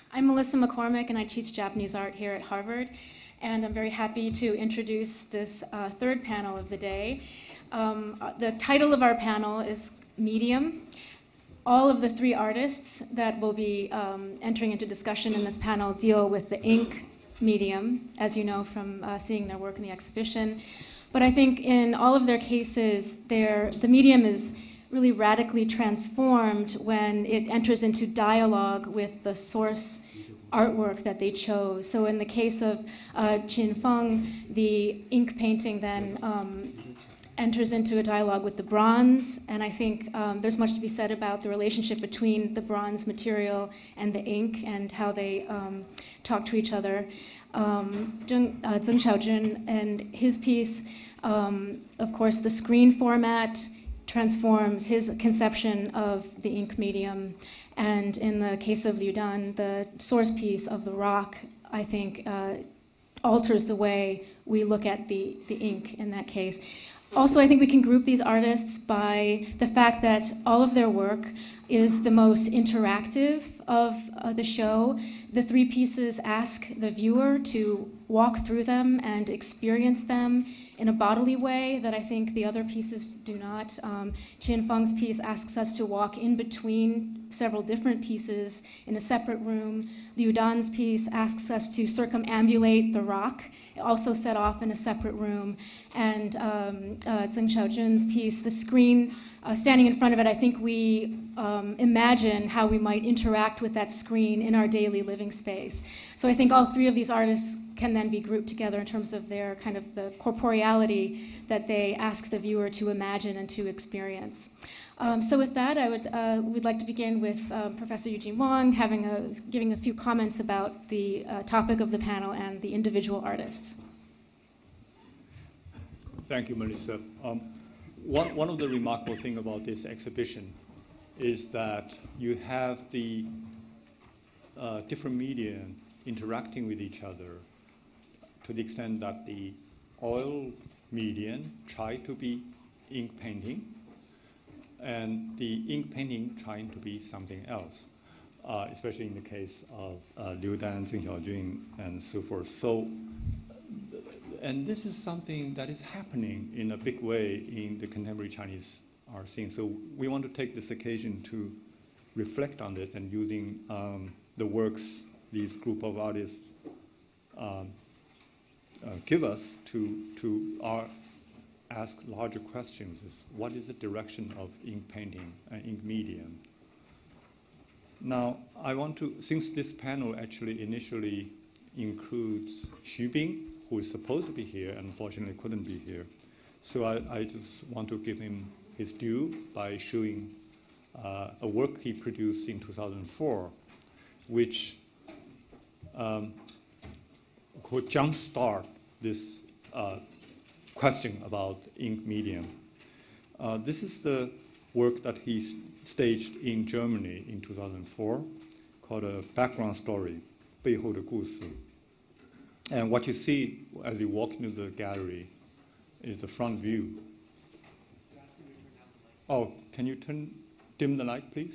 I'm Melissa McCormick, and I teach Japanese art here at Harvard. And I'm very happy to introduce this third panel of the day. The title of our panel is Medium. All of the three artists that will be entering into discussion in this panel deal with the ink medium, as you know from seeing their work in the exhibition. But I think in all of their cases, the medium is really radically transformed when it enters into dialogue with the source artwork that they chose. So in the case of Feng, the ink painting then enters into a dialogue with the bronze, and I think there's much to be said about the relationship between the bronze material and the ink and how they talk to each other. Zeng Xiaojun and his piece, of course, the screen format transforms his conception of the ink medium. And in the case of Liu Dan, the source piece of the rock, I think, alters the way we look at the ink in that case. Also, I think we can group these artists by the fact that all of their work is the most interactive of the show. The three pieces ask the viewer to walk through them and experience them in a bodily way that I think the other pieces do not. Feng's piece asks us to walk in between several different pieces in a separate room. Liu Dan's piece asks us to circumambulate the rock, also set off in a separate room. And Zeng Xiaojun's piece, the screen, standing in front of it, I think we imagine how we might interact with that screen in our daily living space. So I think all three of these artists can then be grouped together in terms of their kind of the corporeality that they ask the viewer to imagine and to experience. So with that, I would like to begin with Professor Eugene Wang giving a few comments about the topic of the panel and the individual artists. Thank you, Melissa. One of the remarkable things about this exhibition is that you have the different media interacting with each other to the extent that the oil medium tried to be ink painting, and the ink painting trying to be something else, especially in the case of Liu Dan, Zeng Xiaojun, and so forth. So, and this is something that is happening in a big way in the contemporary Chinese art scene. So we want to take this occasion to reflect on this and using the works these group of artists give us to ask larger questions. Is what is the direction of ink painting and ink medium? Now, I want to, since this panel actually initially includes Xu Bing, who is supposed to be here and unfortunately couldn't be here, so I just want to give him his due by showing a work he produced in 2004, which could jumpstart this question about ink medium. This is the work that he staged in Germany in 2004, called A Background Story, 背后的故事. And what you see as you walk into the gallery is the front view. Oh, can you dim the light, please?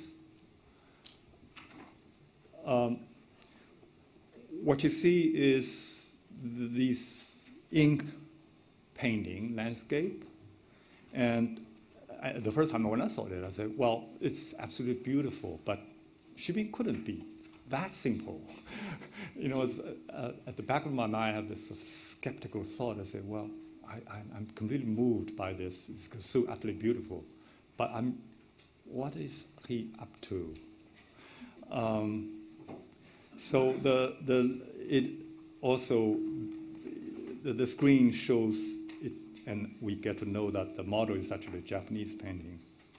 What you see is these ink painting landscape. And the first time when I saw it, I said, well, it's absolutely beautiful, but Xu Bing couldn't be that simple. You know, at the back of my mind, I have this sort of skeptical thought. I said, well, I'm completely moved by this. It's so utterly beautiful. But what is he up to? So it also, the screen shows it, and we get to know that the model is actually a Japanese painting.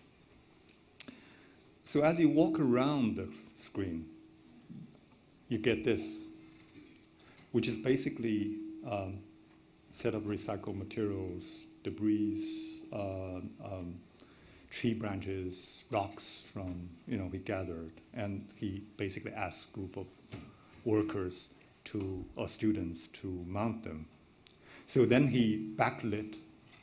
So as you walk around the screen, you get this, which is basically a set of recycled materials, debris, tree branches, rocks from, he gathered, and he basically asked a group of workers or students to mount them. So then he backlit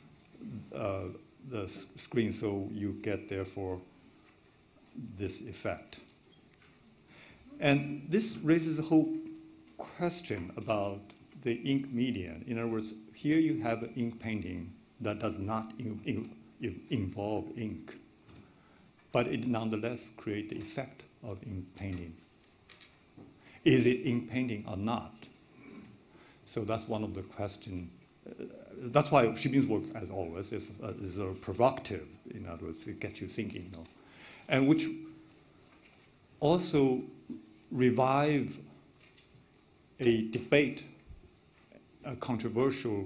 the screen so you get, therefore, this effect. And this raises a whole question about the ink medium. In other words, here you have an ink painting that does not involve ink, but it nonetheless creates the effect of ink painting. Is it ink painting or not? So that's one of the questions. That's why Xibing's work, as always, is provocative. In other words, it gets you thinking, you know, and which also revive a debate, a controversial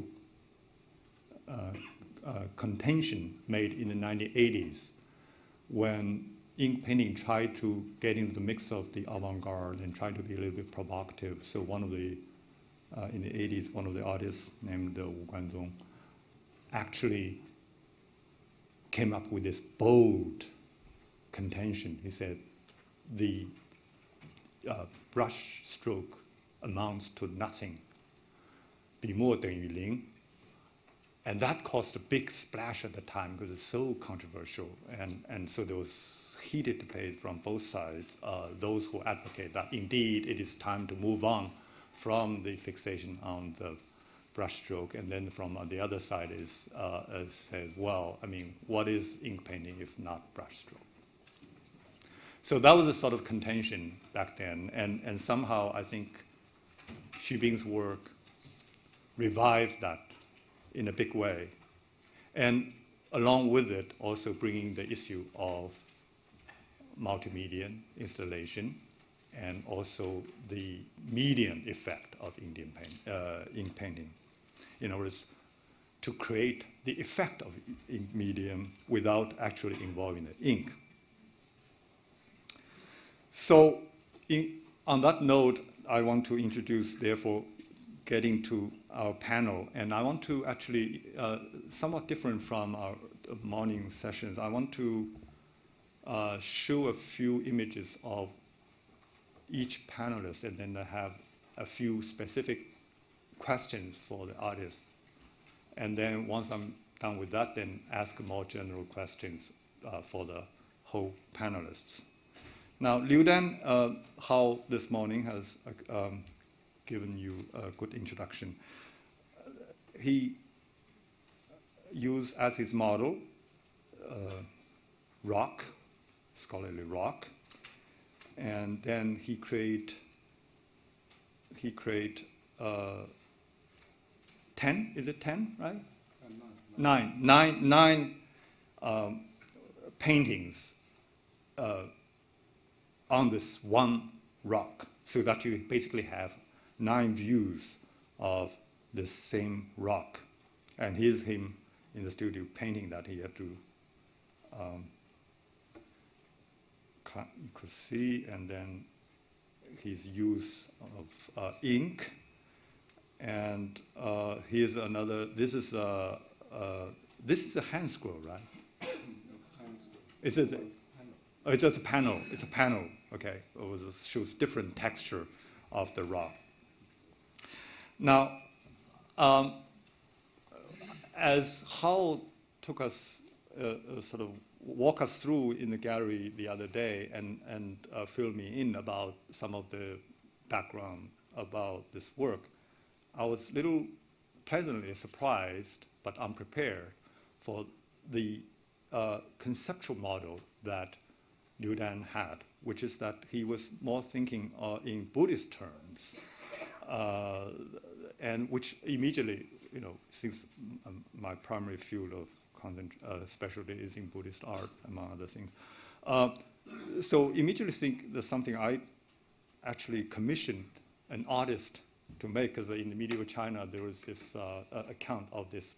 contention made in the 1980s when ink painting tried to get into the mix of the avant-garde and tried to be a little bit provocative. So one of the, in the 80s, one of the artists named Wu Guanzong actually came up with this bold contention. He said, the brush stroke amounts to nothing. 笔墨等于零. And that caused a big splash at the time because it's so controversial. And so there was heated debate from both sides. Those who advocate that indeed it is time to move on from the fixation on the brushstroke, and then from the other side is says, well, I mean, what is ink painting if not brushstroke? So that was a sort of contention back then, and somehow I think Xibing's work revived that in a big way, and along with it also bringing the issue of multimedia installation and also the medium effect of ink painting. In other words, to create the effect of ink medium without actually involving the ink. So on that note, I want to introduce, therefore, getting to our panel. And I want to actually, somewhat different from our morning sessions, I want to show a few images of each panelist, and then I have a few specific questions for the artist. And then once I'm done with that, then ask more general questions for the whole panelists. Now, Liu Dan, Hao this morning has given you a good introduction. He used as his model rock, scholarly rock, and then he create 10, is it 10, right? Nine paintings on this one rock, so that you basically have 9 views of this same rock. And here's him in the studio painting that he had to, you could see, and then his use of ink. And here's another, this is a hand scroll, right? It's a hand scroll. It's just a panel. It's a panel. Okay. It shows different texture of the rock. Now, as Hao took us, sort of walk us through in the gallery the other day and fill me in about some of the background about this work, I was a little pleasantly surprised but unprepared for the conceptual model that Liu Dan had, which is that he was more thinking in Buddhist terms, and which immediately, you know, since my primary field of specialty is in Buddhist art, among other things, so immediately think there's something I actually commissioned an artist to make, because in the medieval China there was this account of this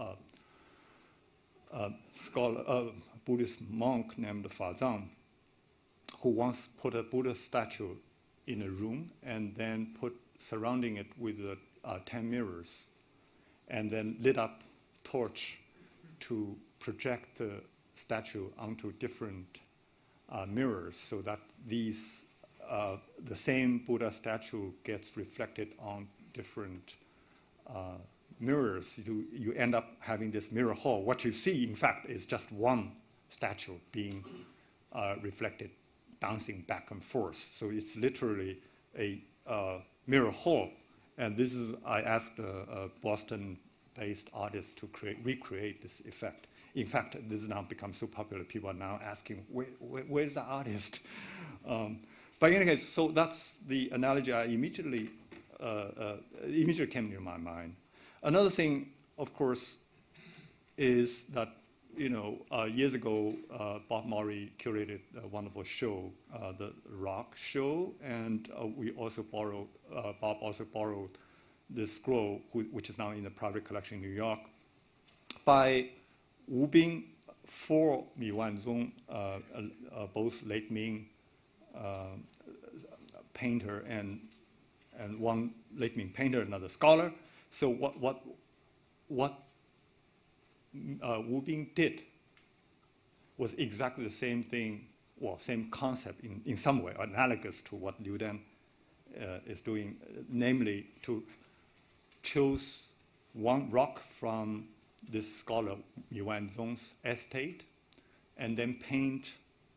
scholar, Buddhist monk named Fa Zhang, who once put a Buddha statue in a room and then surrounding it with 10 mirrors, and then lit up torch to project the statue onto different mirrors, so that these the same Buddha statue gets reflected on different mirrors. You end up having this mirror hall. What you see, in fact, is just one statue being reflected bouncing back and forth. So it's literally a mirror hall. And this is, I asked a Boston-based artist to recreate this effect. In fact, this has now become so popular, people are now asking, where's the artist? But in any case, so that's the analogy I immediately came to my mind. Another thing, of course, is that, years ago, Bob Maury curated a wonderful show, the Rock Show, and Bob also borrowed this scroll, which is now in the private collection in New York, by Wu Bing for Mi Wanzong, both late Ming painter and one late Ming painter, another scholar. So what Wu Bing did was exactly the same thing, well, same concept in some way, analogous to what Liu Dan is doing, namely to choose one rock from this scholar Mi Wanzong's estate and then paint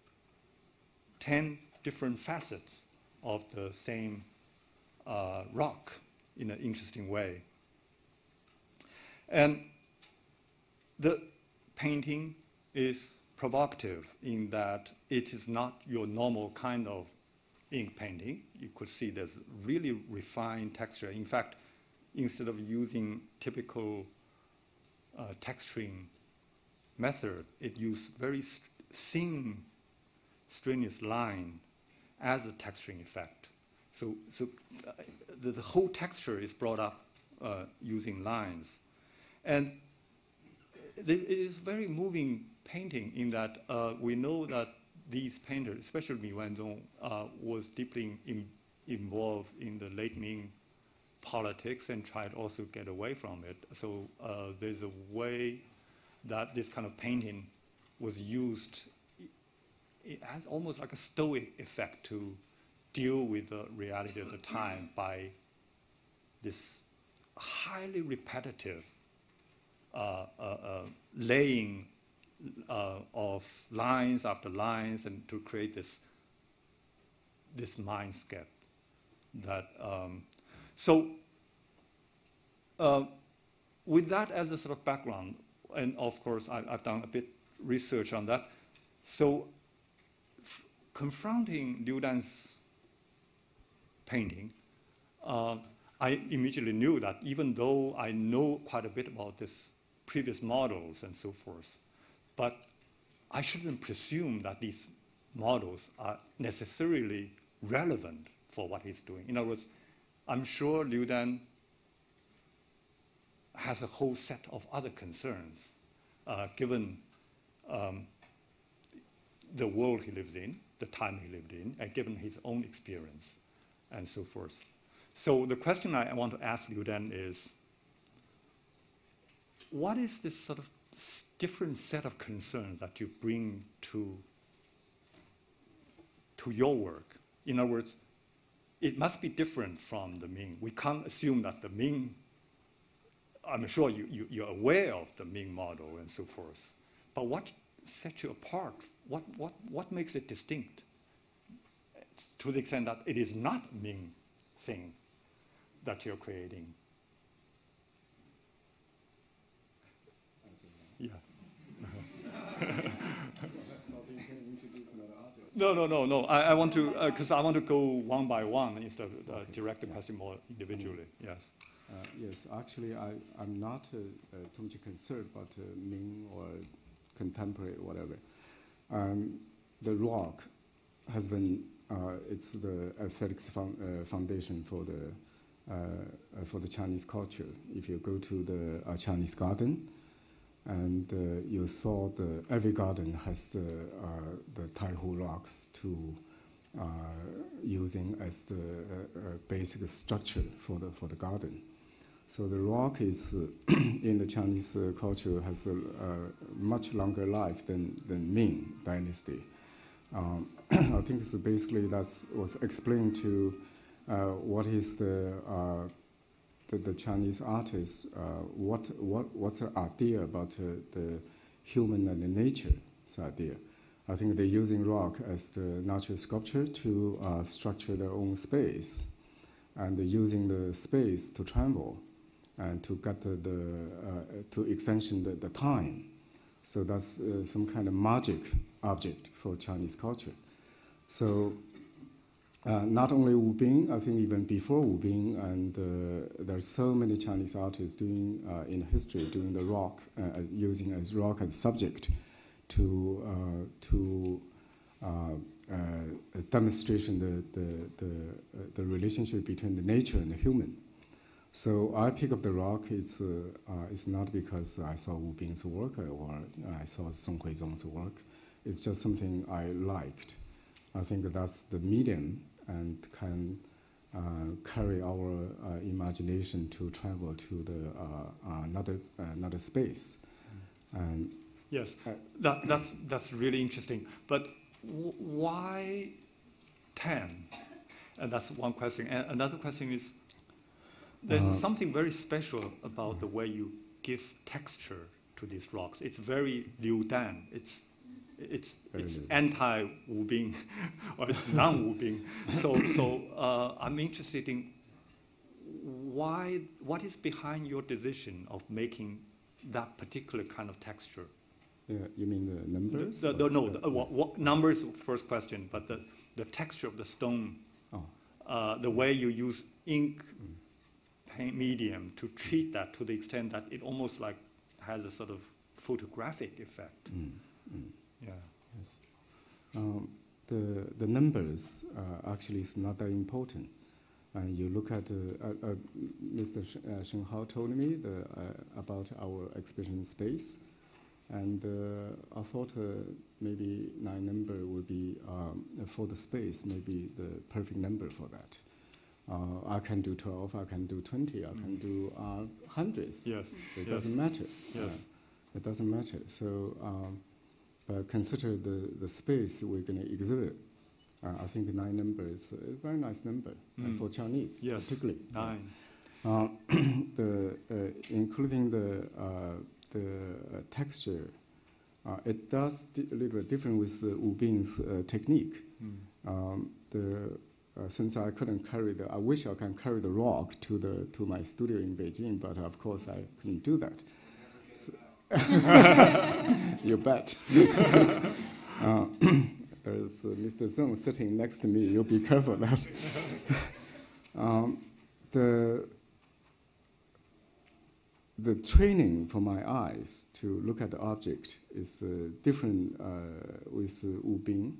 10 different facets of the same rock in an interesting way. And the painting is provocative in that it is not your normal kind of ink painting. You could see there's really refined texture. In fact, instead of using typical texturing method, it used very thin, strenuous line as a texturing effect. So the whole texture is brought up using lines. And it is very moving painting in that we know that these painters, especially Mi Wanzong, was deeply involved in the late Ming politics and tried also get away from it. So there's a way that this kind of painting was used. It has almost like a stoic effect to deal with the reality of the time by this highly repetitive laying of lines after lines, and to create this mindscape. That with that as a sort of background, and of course I've done a bit research on that. So confronting Liu Dan's painting, I immediately knew that even though I know quite a bit about this previous models and so forth, but I shouldn't presume that these models are necessarily relevant for what he's doing. In other words, I'm sure Liu Dan has a whole set of other concerns, given the world he lives in, the time he lived in, and given his own experience, and so forth. So the question I want to ask Liu Dan is, what is this sort of different set of concerns that you bring to your work? In other words, it must be different from the Ming. We can't assume that the Ming, I'm sure you're aware of the Ming model and so forth, but what sets you apart? What makes it distinct? To the extent that it is not a Ming thing that you're creating. Yeah. No. I want to, because I want to go one by one instead of direct the question more individually. Yes. Yes, actually, I'm not too much concerned about Ming or contemporary, whatever. The rock has been, it's the aesthetics foundation for the Chinese culture. If you go to the Chinese garden, and you saw every garden has the Taihu rocks to using as the basic structure for the garden. So the rock is in the Chinese culture has a much longer life than Ming dynasty. I think it's basically that was explained to what is the Chinese artists, what's the idea about the human and the nature's idea. I think they're using rock as the natural sculpture to structure their own space, and they're using the space to travel and to get to extension the time. So that's some kind of magic object for Chinese culture. So not only Wu Bing, I think even before Wu Bing, and there's so many Chinese artists doing in history doing the rock, using as rock as subject to demonstration the relationship between the nature and the human. So I pick up the rock. It's not because I saw Wu Bing's work or I saw Song Huizong's work. It's just something I liked. I think that's the medium and can carry our imagination to travel to the another space. And yes, that's really interesting. But why 10? And that's one question. And another question is, there's something very special about the way you give texture to these rocks. It's very Liu Dan. It's anti-Wu Bing, or it's non-Wu Bing. So I'm interested in what is behind your decision of making that particular kind of texture. You mean the numbers? What numbers? First question, but the texture of the stone, the way you use ink paint medium to treat that to the extent that it almost like has a sort of photographic effect. Yeah. Yes. The numbers actually is not that important. And you look at Mr. Shen Hao told me about our exhibition space, and I thought maybe 9 number would be for the space, maybe the perfect number for that. I can do 12, I can do 20, I can do hundreds. Yes. It doesn't matter. Yes. It doesn't matter. So consider the space we're going to exhibit. I think 9 number is a very nice number for Chinese, yes, particularly. 9. Including the texture, it does a little bit different with the Wu Bing's technique. Since I couldn't carry I wish I can carry the rock to my studio in Beijing, but of course I couldn't do that. So you bet. There's Mr. Zeng sitting next to me. You'll be careful of that. The training for my eyes to look at the object is different with Wu Bing.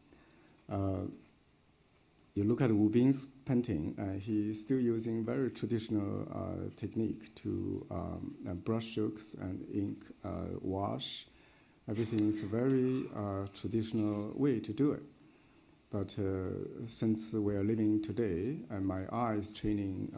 You look at Wu Bing's painting, he's still using very traditional technique to brush strokes and ink wash. Everything is a very traditional way to do it. But since we are living today, and my eyes training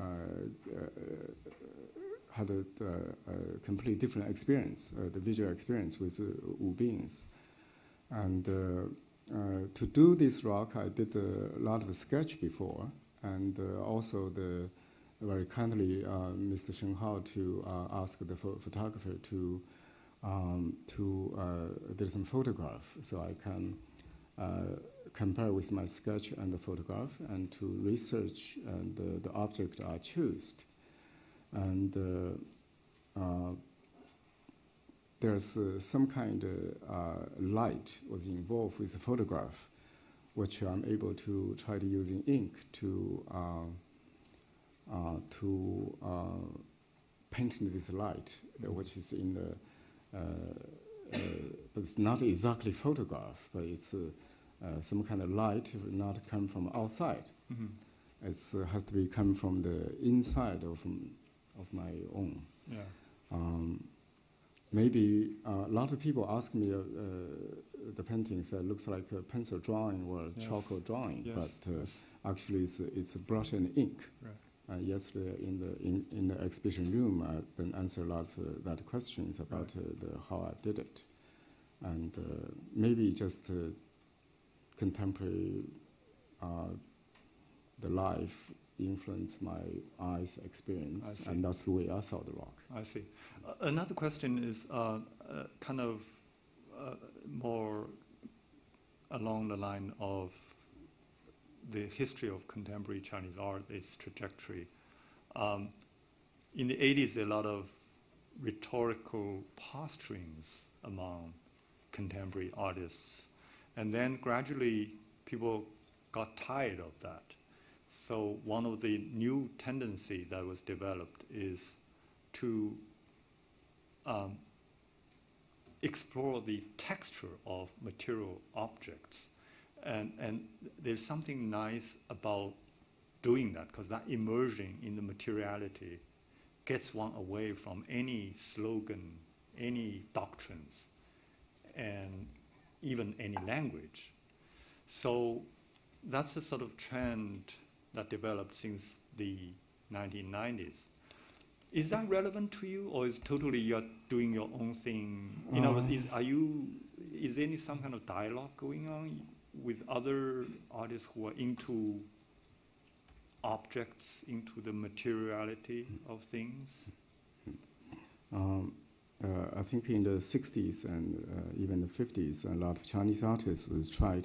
had a completely different experience, the visual experience with Wu Bing's. And to do this rock, I did a lot of sketch before, and also very kindly Mr. Shen Hao to ask the photographer to do some photograph, so I can compare with my sketch and the photograph, and to research the object I chose. And there's some kind of light was involved with the photograph, which I'm able to try to using ink to paint this light, which is in the, but it's not exactly photograph, but it's some kind of light not come from outside. It has to be come from the inside of my own. Yeah. Maybe a lot of people ask me the paintings that looks like a pencil drawing or charcoal drawing, but actually it's a brush and ink. Right. Yesterday in the exhibition room, I then answered a lot of that questions about how I did it, and maybe just contemporary the life influenced my eyes experience, and that's the way I saw the rock. I see. Another question is kind of more along the line of the history of contemporary Chinese art, its trajectory. In the 80s, a lot of rhetorical posturings among contemporary artists. And then gradually, people got tired of that. So one of the new tendency that was developed is to explore the texture of material objects. And there's something nice about doing that, because that immersion in the materiality gets one away from any slogan, any doctrines, and even any language. So that's the sort of trend that developed since the 1990s. Is that relevant to you, or is totally you're doing your own thing? You know, is there some kind of dialogue going on with other artists who are into objects, into the materiality of things? I think in the 60s and even the 50s, a lot of Chinese artists try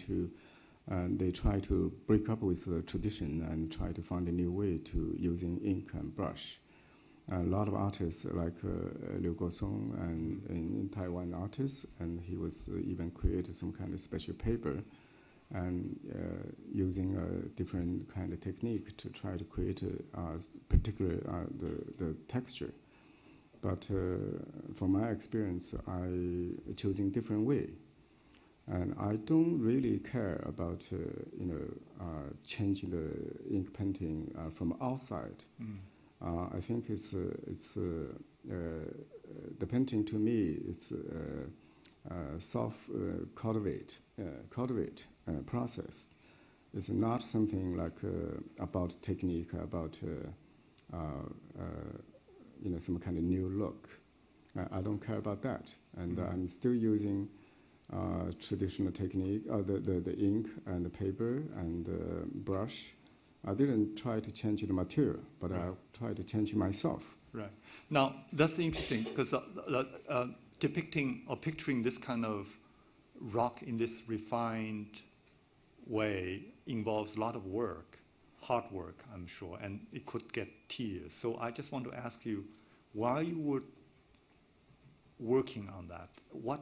to break up with the tradition and try to find a new way to using ink and brush. A lot of artists like Liu Guosong and in Taiwan artists, and he was even created some kind of special paper and using a different kind of technique to try to create a particular the texture. But from my experience, I choosing different way, and I don't really care about changing the ink painting from outside. I think it's the painting to me it's soft cultivate process. It's not something like about technique, about some kind of new look. I don't care about that, and I'm still using traditional technique, the ink and the paper and the brush. I didn't try to change the material, but I tried to change myself. Right. Now, that's interesting, because depicting or picturing this kind of rock in this refined way involves a lot of work, hard work, I'm sure, and it could get tedious. So I just want to ask you, while you were working on that, what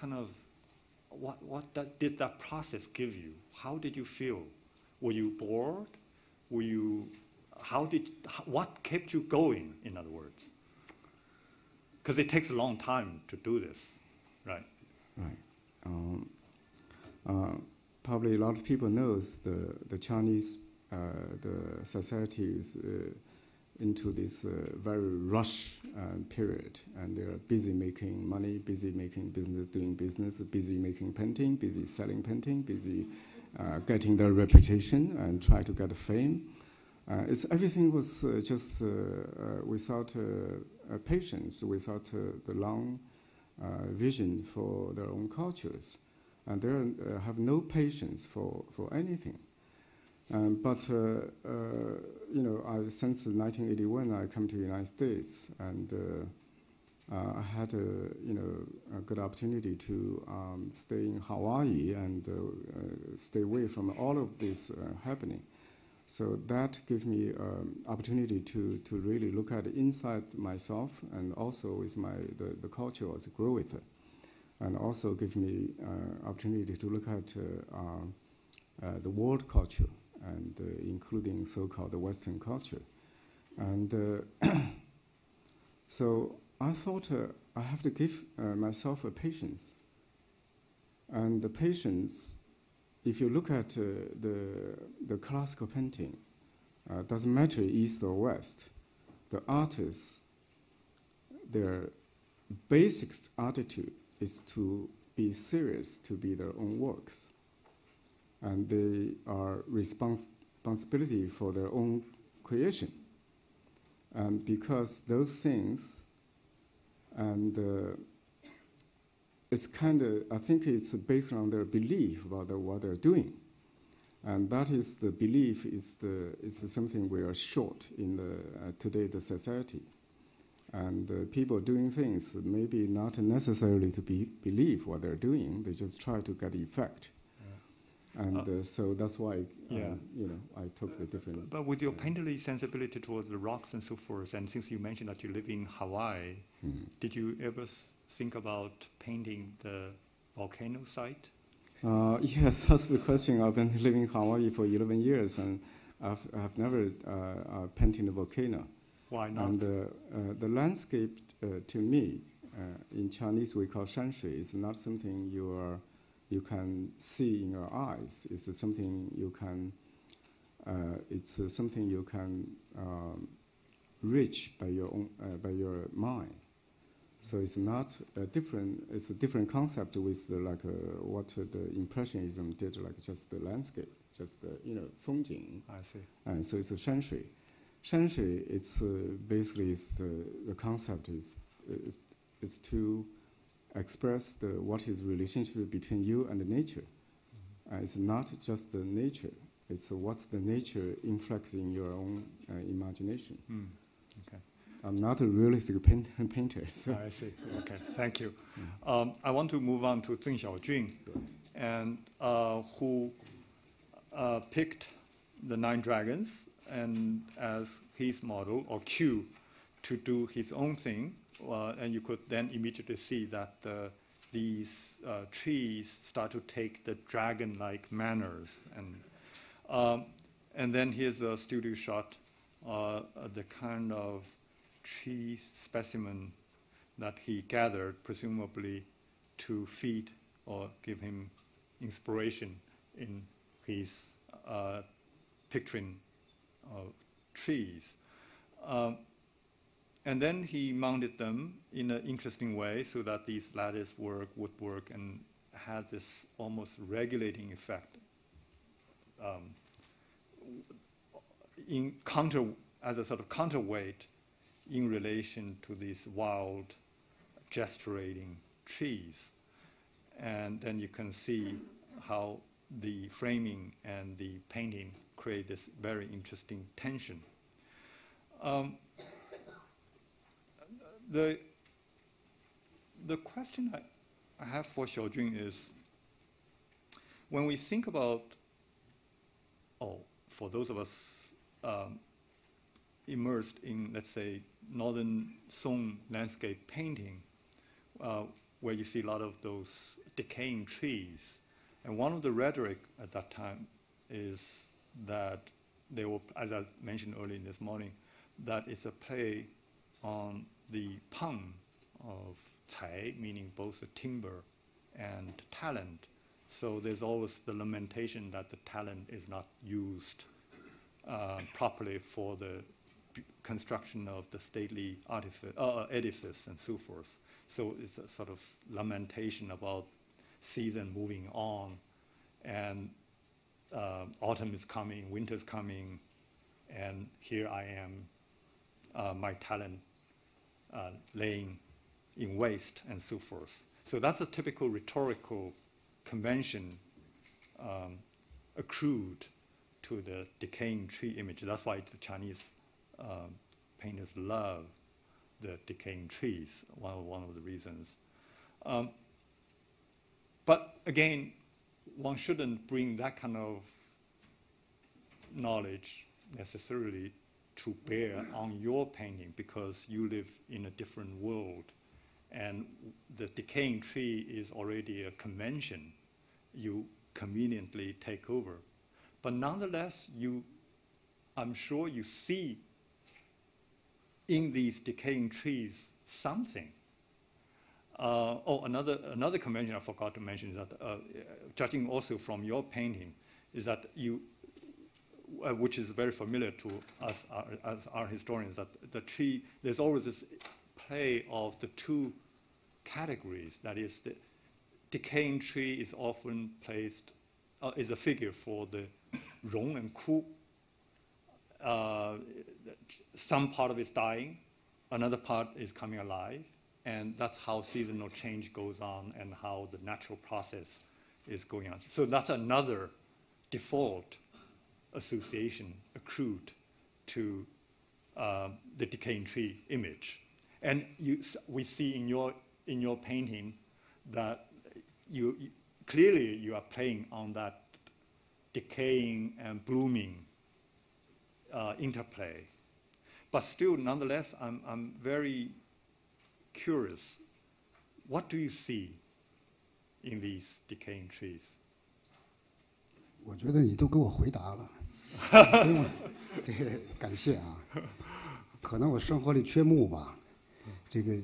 did that process give you? How did you feel? Were you bored? Were you, what kept you going, in other words? Because it takes a long time to do this, right? Right. Probably a lot of people knows the Chinese, the society is into this very rush period, and they're busy making money, busy making business, doing business, busy making painting, busy selling painting, busy getting their reputation and try to get fame. Everything was just without patience, without the long vision for their own cultures, and they have no patience for anything. But since 1981, I come to the United States, and I had a good opportunity to stay in Hawaii and stay away from all of this happening. So that gave me opportunity to really look at inside myself, and also with the culture I grew with, and also give me opportunity to look at the world culture, and including so-called the Western culture. And so I thought I have to give myself a patience. And the patience, if you look at the classical painting, doesn't matter east or west, the artists, their basic attitude is to be serious, to be their own works. And they are responsibility for their own creation. And because those things, and it's kind of, I think it's based on their belief about what they're doing. And that is the belief is something we are short in today the society. And people doing things maybe not necessarily to believe what they're doing, they just try to get effect. And so that's why, Yeah. I took the different. But with your painterly sensibility towards the rocks and so forth, and since you mentioned that you live in Hawaii, did you ever think about painting the volcano site? Yes, that's the question. I've been living in Hawaii for 11 years, and I've never painted a volcano. Why not? And the landscape, to me, in Chinese we call shanshui. It's not something you can see in your eyes. It's something you can. It's something you can reach by your mind. So it's not a different. It's a different concept with what the Impressionism did, like just the landscape, just the Feng. I see. And so it's a shanshui. Shanshui, it's basically the concept is to express what is relationship between you and the nature. It's not just the nature. It's what's the nature inflecting your own imagination. Okay. I'm not a realistic painter. So. I see. Okay, thank you. I want to move on to Zeng Xiaojun, and who picked the 9 dragons and as his model or cue to do his own thing, and you could then immediately see that these trees start to take the dragon-like manners, and then here's a studio shot, the kind of tree specimen that he gathered, presumably to feed or give him inspiration in his picturing of trees. And then he mounted them in an interesting way so that these lattice work, woodwork, and had this almost regulating effect as a sort of counterweight in relation to these wild, gesticulating trees. And then you can see how the framing and the painting create this very interesting tension. The question I have for Xiaojun is, when we think about, for those of us immersed in, let's say, Northern Song landscape painting, where you see a lot of those decaying trees. And one of the rhetoric at that time is that they were, as I mentioned earlier this morning, that it's a play on the peng of cai, meaning both the timber and talent. So there's always the lamentation that the talent is not used properly for the construction of the stately edifice and so forth. So it's a sort of lamentation about season moving on, and autumn is coming, winter's coming, and here I am, my talent laying in waste and so forth. So that's a typical rhetorical convention accrued to the decaying tree image. That's why the Chinese painters love the decaying trees, one of the reasons. But again, one shouldn't bring that kind of knowledge necessarily to bear on your painting, because you live in a different world, and the decaying tree is already a convention you conveniently take over. But nonetheless, I'm sure you see in these decaying trees something. Another convention I forgot to mention is that, judging also from your painting, is that you, which is very familiar to us as art historians, that the tree, there's always this play of the two categories. That is, the decaying tree is often placed, is a figure for the rong and ku. Some part of it is dying, another part is coming alive, and that's how seasonal change goes on and how the natural process is going on. So that's another default association accrued to the decaying tree image. And we see in your painting that clearly you are playing on that decaying and blooming interplay. But still, nonetheless, I'm very curious. What do you see in these decaying trees? 我觉得你都给我回答了，对，感谢啊。可能我生活里缺木吧，这个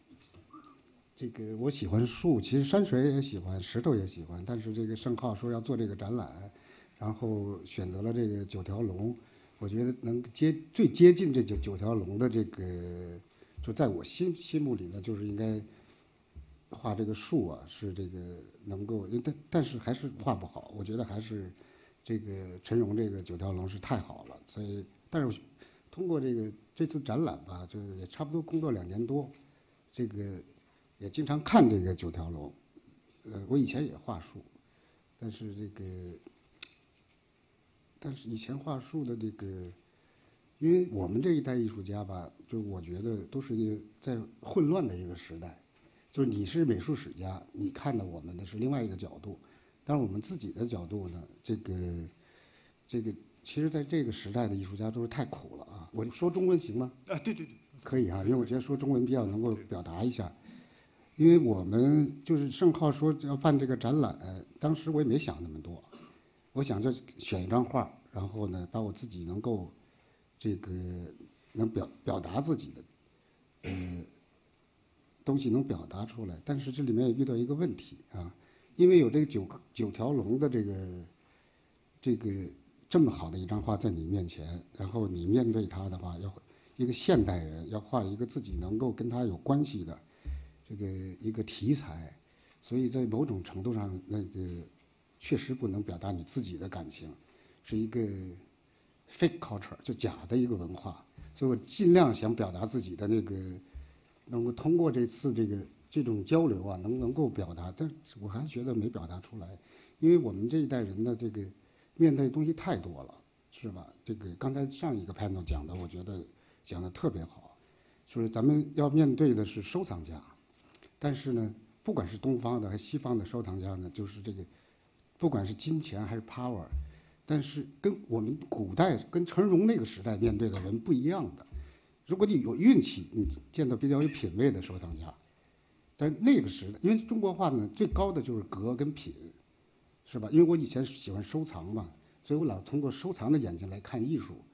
我喜欢树，其实山水也喜欢，石头也喜欢，但是这个盛浩说要做这个展览，然后选择了这个9条龙，我觉得能最接近这9条龙的这个，就在我心目里呢，就是应该画这个树啊，是这个能够，但是还是画不好，我觉得还是这个陈荣这个9条龙是太好了，所以，但是通过这次展览吧，就也差不多工作2年多，这个也经常看这个9条龙，我以前也画树，但是以前画树的这个，因为我们这一代艺术家吧，就我觉得都是一个在混乱的一个时代。就是你是美术史家，你看到我们的是另外一个角度，但是我们自己的角度呢，这个，其实在这个时代的艺术家都是太苦了啊！我说中文行吗？ 啊，对， 可以啊，因为我觉得说中文比较能够表达一下。因为我们就是盛浩说要办这个展览，当时我也没想那么多，我想就选一张画，然后呢，把我自己能够能表达自己的，东西能表达出来，但是这里面也遇到一个问题啊，因为有这个九条龙的这么好的一张画在你面前，然后你面对它的话，要一个现代人要画一个自己能够跟他有关系的一个题材，所以在某种程度上确实不能表达你自己的感情，是一个 fake culture， 就假的一个文化，所以我尽量想表达自己的能够通过这次这种交流啊，能够表达，但是我还觉得没表达出来，因为我们这一代人的面对的东西太多了，是吧？刚才上一个 panel 讲的，我觉得讲的特别好，就是咱们要面对的是收藏家，但是呢，不管是东方的还是西方的收藏家呢，就是不管是金钱还是 power， 但是跟我们古代跟陈荣那个时代面对的人不一样的。如果你有运气，你见到比较有品位的收藏家，但是那个时代，因为中国画呢最高的就是格跟品，是吧？因为我以前喜欢收藏嘛，所以我老通过收藏的眼睛来看艺术。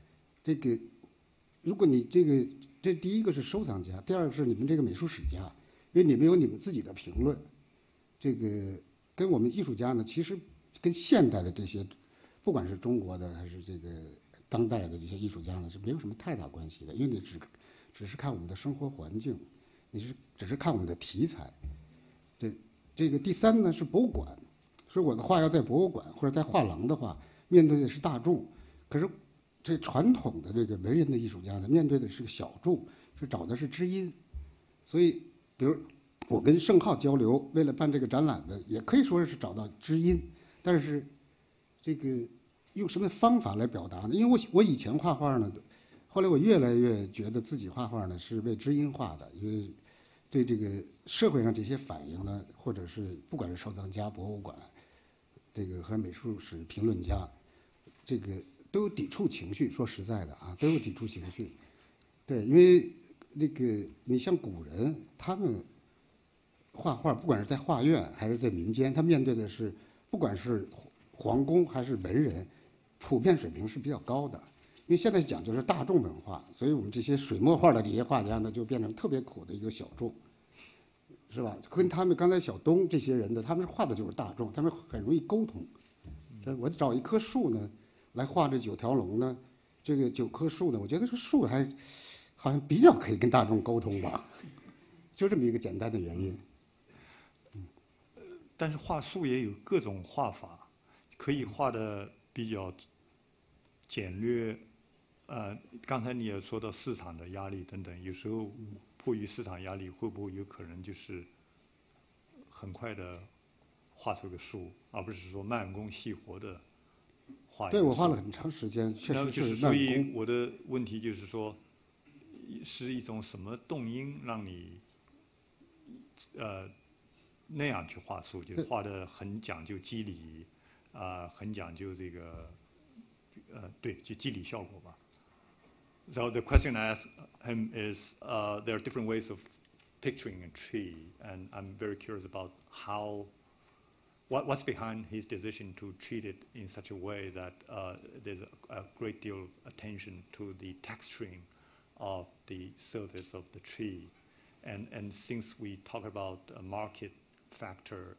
如果你这第一个是收藏家，第二个是你们这个美术史家，因为你们有你们自己的评论，跟我们艺术家呢，其实跟现代的这些，不管是中国的还是当代的这些艺术家呢，是没有什么太大关系的，因为你只是看我们的生活环境，只是看我们的题材。第三呢是博物馆，说我的画要在博物馆或者在画廊的话，面对的是大众，可是这传统的文人的艺术家呢，面对的是个小众，找的是知音。所以，比如我跟盛浩交流，为了办这个展览的，也可以说是找到知音，但是用什么方法来表达呢？因为我以前画画呢，后来我越来越觉得自己画画呢是为知音画的，因为对这个社会上这些反应呢，或者是不管是收藏家、博物馆，和美术史评论家，都有抵触情绪。说实在的啊，都有抵触情绪。对，因为你像古人，他们画画，不管是在画院还是在民间，他面对的是不管是皇宫还是文人。普遍水平是比较高的，因为现在讲究是大众文化，所以我们这些水墨画的这些画家呢，就变成特别苦的一个小众，是吧？跟他们刚才小东这些人的，他们画的就是大众，他们很容易沟通。我找一棵树呢，来画这9条龙呢，9棵树呢，我觉得这树还好像比较可以跟大众沟通吧，就这么一个简单的原因。 但是画树也有各种画法，可以画的比较简略，刚才你也说到市场的压力等等，有时候迫于市场压力，会不会有可能就是很快的画出个树，而不是说慢工细活的画一个树？ 对，我花了很长时间，确实是所以我的问题就是说，是一种什么动因让你那样去画树，就画得很讲究肌理， 很讲究这个对，就肌理效果吧。So the question I asked him is, there are different ways of picturing a tree, and I'm very curious about what's behind his decision to treat it in such a way that there's a great deal of attention to the texturing of the surface of the tree. And since we talk about a market factor,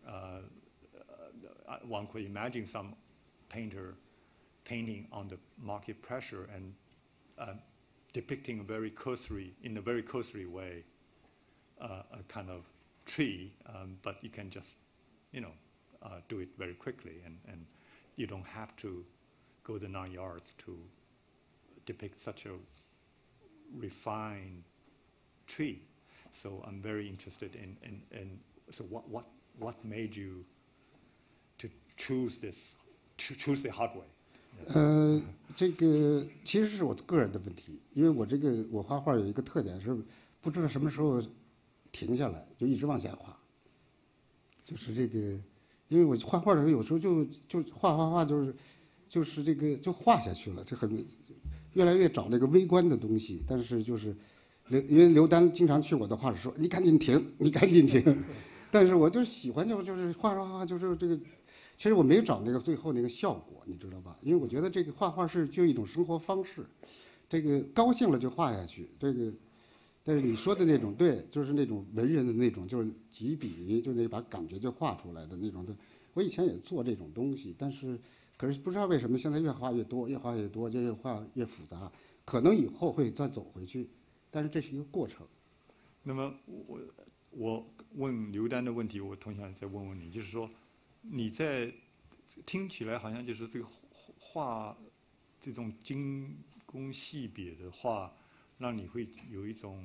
one could imagine some painter painting on the market pressure and depicting in a very cursory way, a kind of tree, but you can just, do it very quickly, and you don't have to go the 9 yards to depict such a refined tree. So I'm very interested in so what made you to choose the hard way? 这个其实是我个人的问题，因为我画画有一个特点是不知道什么时候停下来，就一直往下画。就是这个，因为我画画的时候有时候就画就是这个就画下去了，这越来越找那个微观的东西，但是就是因为刘丹经常去我的画室说你赶紧停，你赶紧停，但是我就喜欢就是画就是这个。其实我没找那个最后那个效果，你知道吧？因为我觉得这个画画是就一种生活方式，这个高兴了就画下去。这个，但是你说的那种对，就是那种文人的那种，就是几笔就那把感觉就画出来的那种的。我以前也做这种东西，可是不知道为什么现在越画越多，越画越多，就越画越复杂。可能以后会再走回去，但是这是一个过程。 那么我问刘丹的问题，我同样再问问你，就是说。你在听起来好像就是这个画这种精工细笔的画，让你会有一种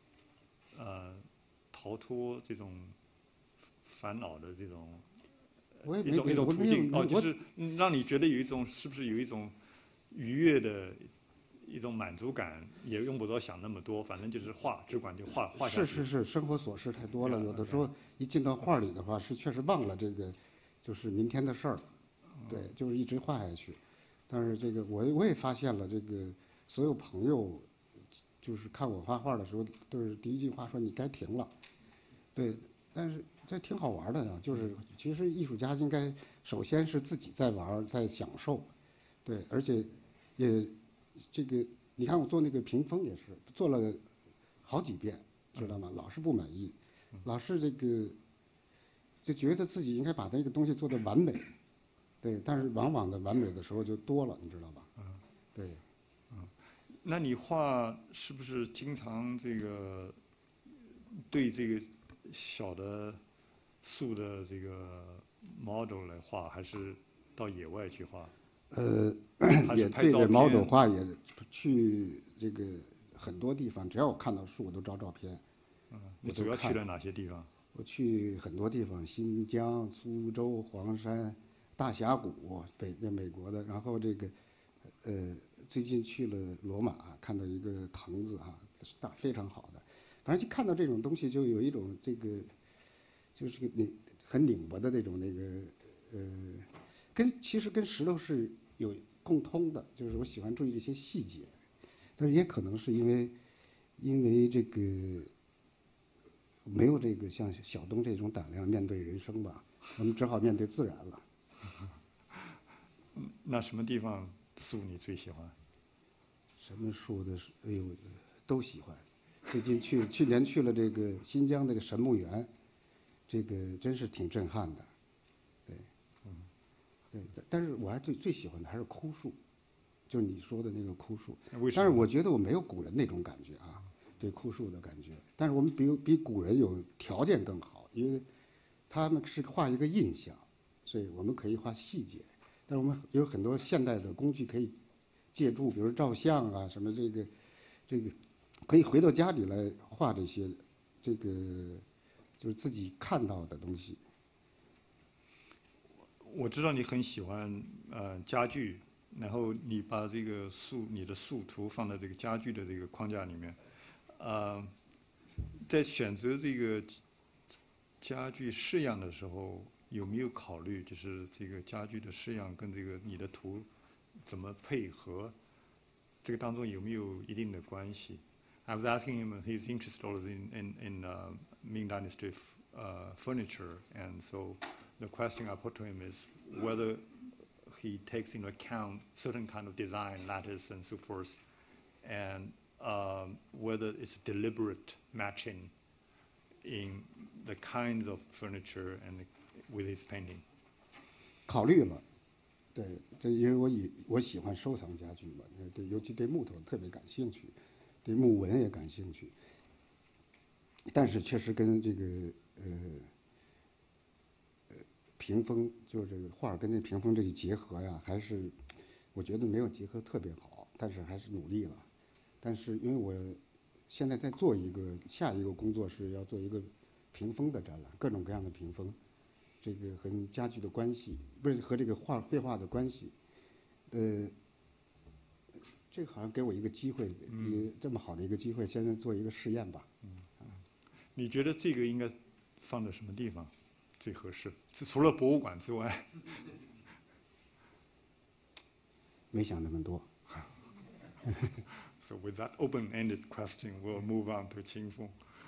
逃脱这种烦恼的这种一种途径就是让你觉得是不是有一种愉悦的一种满足感，也用不着想那么多，反正就是画，只管就画下去。 是，生活琐事太多了，有的时候一进到画里的话，是确实忘了这个。就是明天的事儿，对，就是一直画下去。但是这个我也发现了，这个所有朋友就是看我画画的时候，都是第一句话说你该停了，对。但是这挺好玩的呀，就是其实艺术家应该首先是自己在玩，在享受，对，而且也这个你看我做那个屏风也是做了好几遍，知道吗？老是不满意，老是这个。就觉得自己应该把那个东西做得完美，对，但是往往的完美的时候就多了，你知道吧？对。 那你画是不是经常这个对这个小的树的这个 model 来画，还是到野外去画？ 也对着 model 画，也去这个很多地方，只要我看到树，我都照照片。 你主要去了哪些地方？ 我去很多地方，新疆、苏州、黄山、大峡谷，美国的。然后这个，最近去了罗马，看到一个藤子非常好的。反正就看到这种东西，就有一种这个，就是个很拧巴的那种那个，其实跟石头是有共通的，就是我喜欢注意这些细节，但是也可能是因为这个。没有这个像小东这种胆量面对人生吧，我们只好面对自然了。 那什么地方树你最喜欢？ 什么树的？哎呦，都喜欢。最近去年去了这个新疆那个神木园，这个真是挺震撼的。对，对，但是我还最喜欢的还是枯树，就是你说的那个枯树。但是我觉得我没有古人那种感觉啊。对枯树的感觉，但是我们比古人有条件更好，因为他们是画一个印象，所以我们可以画细节。但是我们有很多现代的工具可以借助，比如照相啊什么这个，可以回到家里来画这些，这个就是自己看到的东西。 我知道你很喜欢家具，然后你把这个你的树图放在这个家具的这个框架里面。在选择这个家具式样的时候， 有没有考虑就是这个家具的式样跟这个你的图怎么配合，这个当中有没有一定的关系？ I was asking him his interest also in Ming Dynasty furniture, and so the question I put to him is whether he takes into account certain kind of design, lattice, and so forth, and whether it's deliberate matching in the kinds of furniture and with his painting. 考虑了，对，这因为我喜欢收藏家具嘛，对，尤其对木头特别感兴趣，对木纹也感兴趣。但是确实跟这个屏风，就是这个画儿跟这屏风这一结合呀，还是我觉得没有结合特别好，但是还是努力了。但是因为我现在在做下一个工作是要做一个屏风的展览，各种各样的屏风，这个和家具的关系，不是和这个绘画的关系，这个好像给我一个机会，这么好的一个机会，现在做一个试验吧。 你觉得这个应该放在什么地方最合适？除了博物馆之外， 没想那么多。 So with that open-ended question, we'll move on to Qingfeng.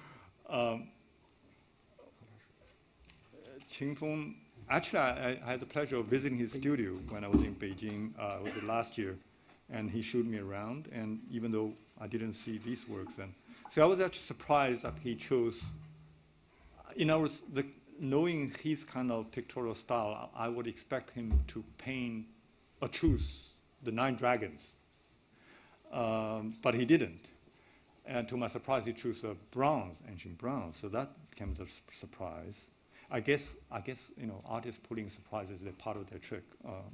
Qingfeng, actually, I had the pleasure of visiting his studio when I was in Beijing. It was last year, and he showed me around. And even though I didn't see these works then, so I was actually surprised that he chose. In other words, knowing his kind of pictorial style, I would expect him to paint a truce, the 9 dragons. But he didn't. And to my surprise, he chose a bronze, ancient bronze. So that came as a surprise. I guess artists putting surprises is part of their trick.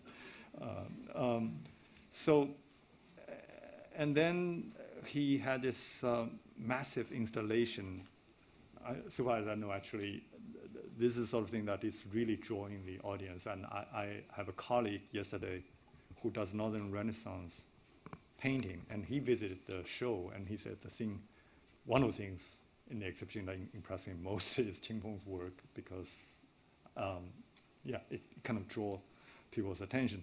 And then he had this massive installation. So far as I know, actually, this is sort of thing that is really drawing the audience. And I have a colleague yesterday who does Northern Renaissance painting, and he visited the show, and he said one of the things in the exhibition that impressed him most is Qingfeng's work, because, it kind of draws people's attention.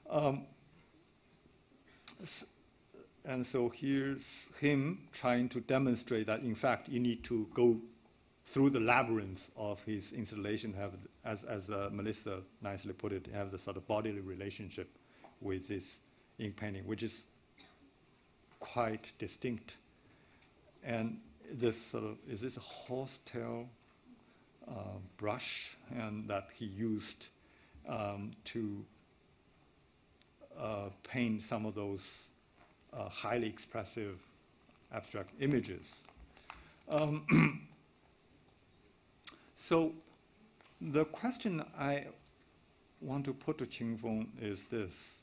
And so here's him trying to demonstrate that, in fact, you need to go through the labyrinth of his installation, as Melissa nicely put it, have the sort of bodily relationship with this ink painting, which is quite distinct. And this is this a horsetail brush, and that he used to paint some of those highly expressive abstract images. So the question I want to put to Qingfeng is this.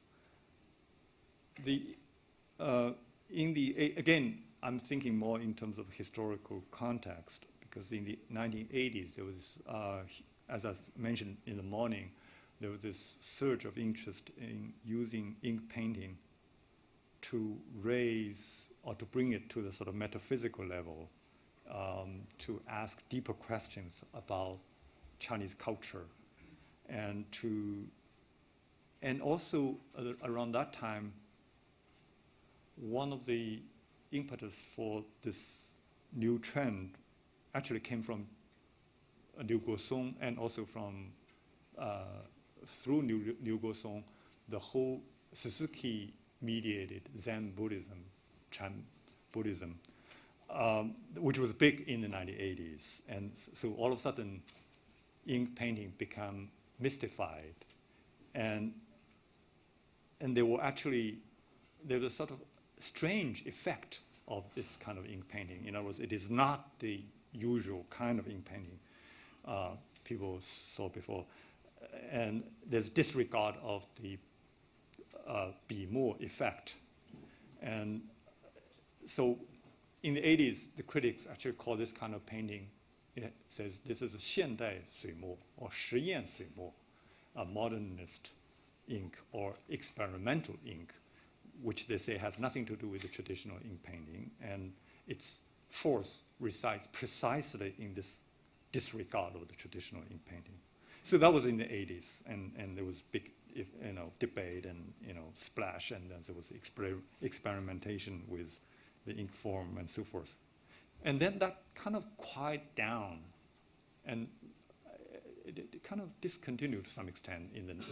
Again, I'm thinking more in terms of historical context, because in the 1980s, there was, as I mentioned in the morning, there was this surge of interest in using ink painting to raise or to bring it to the sort of metaphysical level, to ask deeper questions about Chinese culture, and also around that time, one of the impetus for this new trend actually came from Liu Guosong, and also from through Liu Guosong, the whole Suzuki-mediated Zen Buddhism, Chan Buddhism, which was big in the 1980s. And so all of a sudden, ink painting became mystified. And there was a sort of strange effect of this kind of ink painting. In other words, it is not the usual kind of ink painting people saw before. And there's disregard of the Bimo effect. And so in the 80s, the critics actually call this kind of painting, it says this is a 现代水墨 or 实验水墨, a modernist ink or experimental ink, which they say has nothing to do with the traditional ink painting, and its force resides precisely in this disregard of the traditional ink painting. So that was in the 80s, and there was big, debate and splash, and then there was experimentation with the ink form and so forth, and then that kind of quieted down, and it kind of discontinued to some extent in the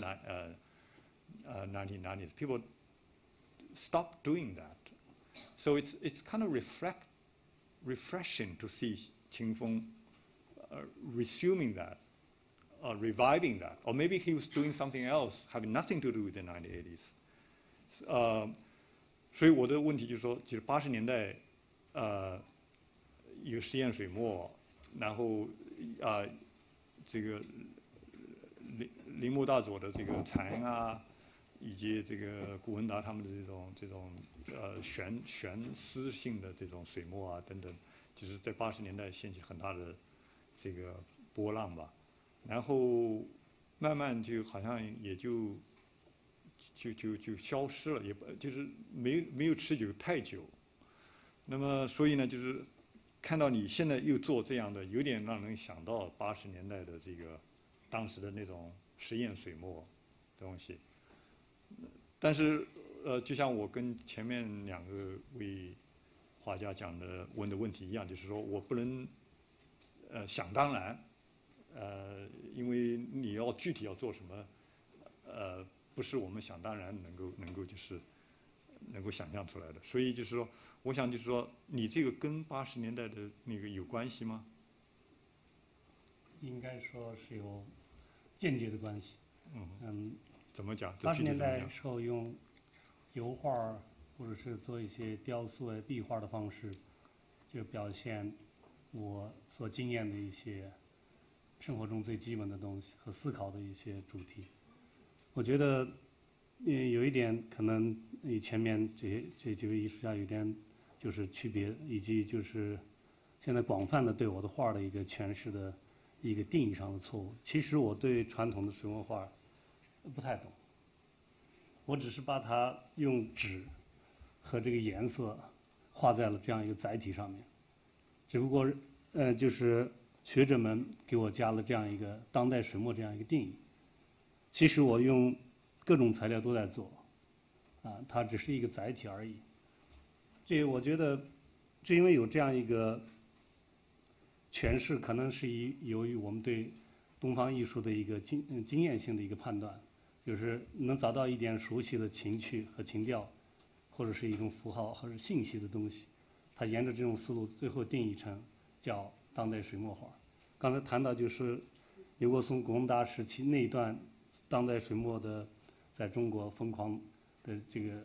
1990s. People stopped doing that, so it's kind of refreshing to see Qin Feng resuming that, reviving that, or maybe he was doing something else, having nothing to do with the 1980s. 所以我的问题就是说，就是80年代，有实验水墨，然后这个铃木大佐的这个禅啊，以及这个古文达他们的这种玄思性的这种水墨啊等等，就是在80年代掀起很大的这个波浪吧。然后慢慢就好像也就消失了，也就是没有持久太久。那么所以呢，就是看到你现在又做这样的，有点让人想到80年代的这个当时的那种实验水墨东西。但是就像我跟前面2位画家问的问题一样，就是说我不能想当然。因为你要具体要做什么，不是我们想当然能够想象出来的。所以就是说，我想就是说，你这个跟80年代的那个有关系吗？ 应该说是有间接的关系。 怎么讲 ？80年代时候用油画或者是做一些雕塑啊、壁画的方式，就表现我所经验的一些生活中最基本的东西和思考的一些主题。我觉得有一点可能与前面这几位艺术家有点就是区别，以及就是现在广泛的对我的画的一个诠释的一个定义上的错误。其实我对传统的水墨画不太懂，我只是把它用纸和这个颜色画在了这样一个载体上面，只不过就是学者们给我加了这样一个当代水墨这样一个定义。其实我用各种材料都在做，它只是一个载体而已。这我觉得，正因为有这样一个诠释，可能是由于我们对东方艺术的一个经验性的一个判断，就是能找到一点熟悉的情趣和情调，或者是一种符号或者信息的东西，它沿着这种思路，最后定义成叫当代水墨画。刚才谈到就是刘国松、古文达时期那一段当代水墨的在中国疯狂的这个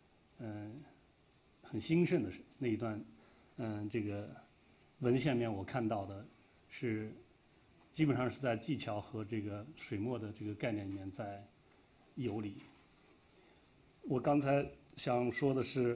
很兴盛的那一段这个文献面，我看到的是基本上是在技巧和这个水墨的这个概念里面在游离。我刚才想说的是，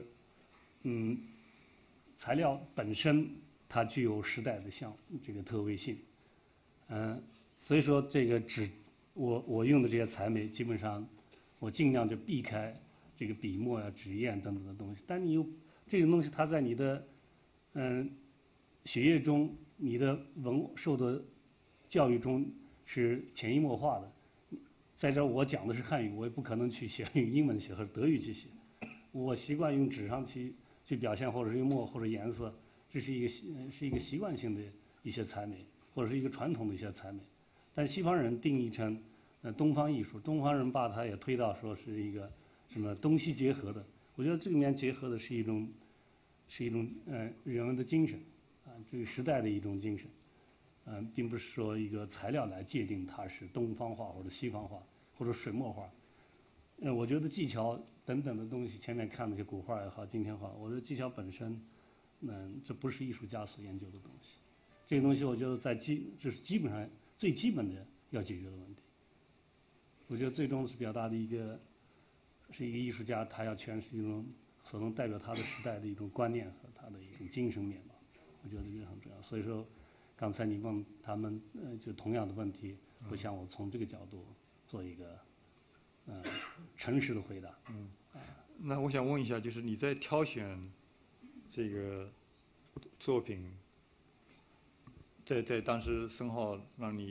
材料本身它具有时代的这个特位性，所以说这个我用的这些材媒，基本上我尽量就避开这个笔墨啊、纸砚等等的东西。但你有这种东西，它在你的血液中，你的受的教育中是潜移默化的。在这我讲的是汉语，我也不可能去写用英文写或者德语去写。我习惯用纸上去表现，或者是用墨或者颜色，这是一个习惯性的一些材媒，或者是一个传统的一些材媒。但西方人定义成东方艺术，东方人把它也推到说是一个什么东西结合的。我觉得这里面结合的是一种人文的精神，这个时代的一种精神，并不是说一个材料来界定它是东方画或者西方画或者水墨画。我觉得技巧等等的东西，前面看那些古画也好，今天画，我觉得技巧本身，这不是艺术家所研究的东西。这个东西我觉得这是基本上最基本的要解决的问题。我觉得最终是表达的一个艺术家，他要诠释一种所能代表他的时代的一种观念和他的一种精神面貌。我觉得这个很重要。所以说，刚才你问他们就同样的问题，我想我从这个角度做一个诚实的回答。 那我想问一下，就是你在挑选这个作品，在当时申浩让你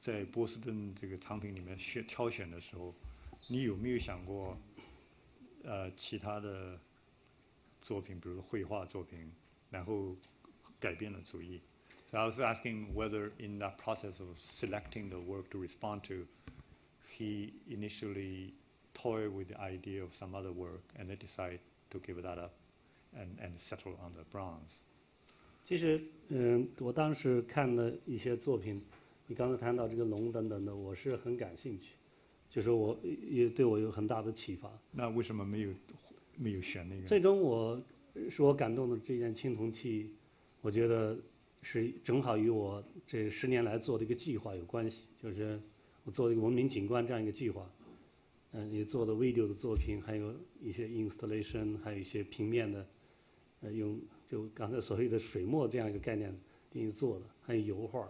在波士顿这个藏品里面挑选的时候，你有没有想过其他的作品，比如绘画作品，然后改变了主意？ So I was asking whether in that process of selecting the work to respond to, he initially toyed with the idea of some other work and then decided to give that up and settle on the bronze. 其实，我当时看了一些作品，你刚才谈到这个龙等等的，我是很感兴趣，就是我也对我有很大的启发。 那为什么没有选那个？ 最终我感动的这件青铜器，我觉得是正好与我这10年来做的一个计划有关系，就是我做了一个文明景观这样一个计划，也做了 video 的作品，还有一些 installation， 还有一些平面的，用就刚才所谓的水墨这样一个概念进行做的，还有油画，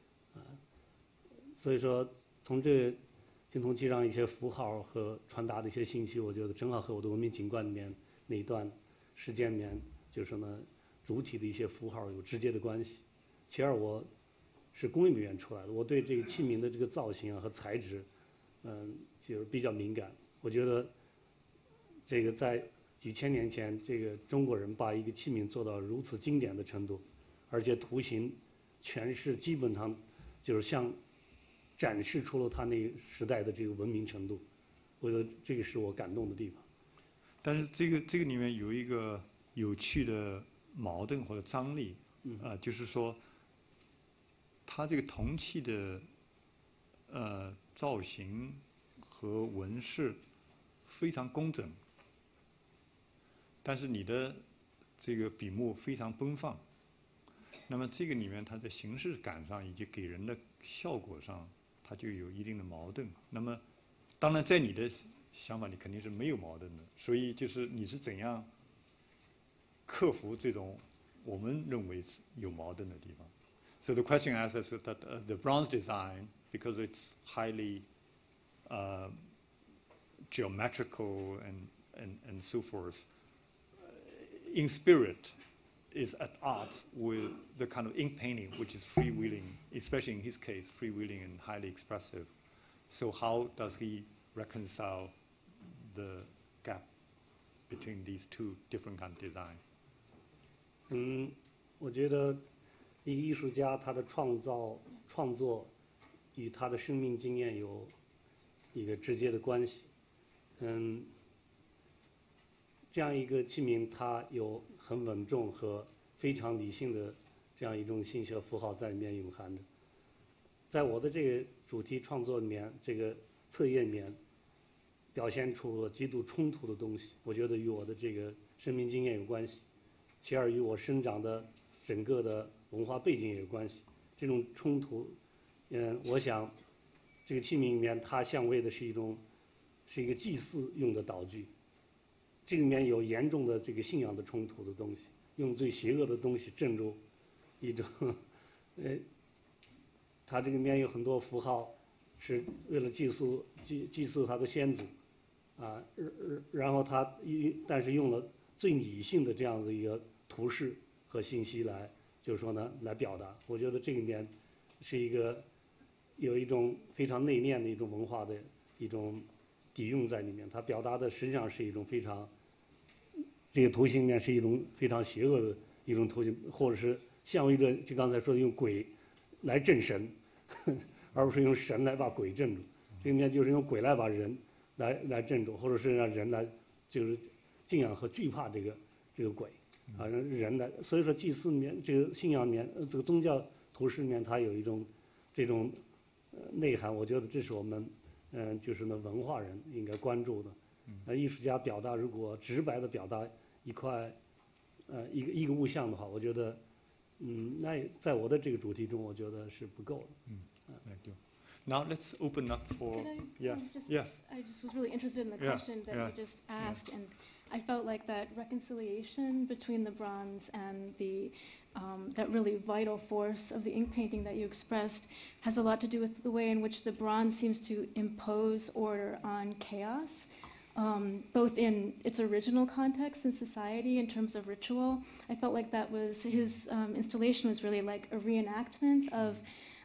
所以说从这青铜器上一些符号和传达的一些信息，我觉得正好和我的文明景观里面那一段时间里面，就是说呢，主体的一些符号有直接的关系。其二，我是工艺美院出来的，我对这个器皿的这个造型啊和材质，就是比较敏感。我觉得这个在几千年前，这个中国人把一个器皿做到如此经典的程度，而且图形全是基本上就是像展示出了他那个时代的这个文明程度。我觉得这个是我感动的地方。 但是这个里面有一个有趣的矛盾或者张力，就是说，它这个铜器的造型和纹饰非常工整，但是你的这个笔墨非常奔放，那么这个里面它在形式感上以及给人的效果上，它就有一定的矛盾。那么，当然在你的想法里肯定是没有矛盾的，所以就是你是怎样克服这种我们认为有矛盾的地方。So the question asks us that the bronze design, because it's highly geometrical and so forth, in spirit is at odds with the kind of ink painting, which is freewheeling, especially in his case, freewheeling and highly expressive. So how does he reconcile the gap between these two different kind of design? 我觉得一个艺术家他的创作与他的生命经验有一个直接的关系。这样一个器皿，它有很稳重和非常理性的这样一种信息和符号在里面蕴含着。在我的这个主题创作里面，这个册页里面表现出了极度冲突的东西，我觉得与我的这个生命经验有关系。其二，与我生长的整个的文化背景也有关系。这种冲突，我想这个器皿里面它相位的是一个祭祀用的道具。这里面有严重的这个信仰的冲突的东西，用最邪恶的东西镇住一种，它这里面有很多符号是为了祭祀他的先祖，然后但是用了最理性的这样子一个图示和信息来，就是说呢来表达。我觉得这里面是有一种非常内敛的一种文化的一种底蕴在里面，它表达的实际上是一种非常，这个图形里面是一种非常邪恶的一种图形，或者是像一个就刚才说的用鬼来镇神，而不是用神来把鬼镇住。这里面就是用鬼来把人来镇住，或者是让人来就是敬仰和惧怕这个鬼啊，让人来。所以说祭祀里面这个信仰里面这个宗教图式里面它有一种这种内涵，我觉得这是我们就是呢文化人应该关注的。艺术家表达如果直白的表达一块一个物象的话，我觉得那在我的这个主题中，我觉得是不够的。 Thank you. Now let's open up for yes. I just was really interested in the question that you just asked, and I felt like that reconciliation between the bronze and the that really vital force of the ink painting that you expressed has a lot to do with the way in which the bronze seems to impose order on chaos, both in its original context in society in terms of ritual. I felt like that was his installation was really like a reenactment of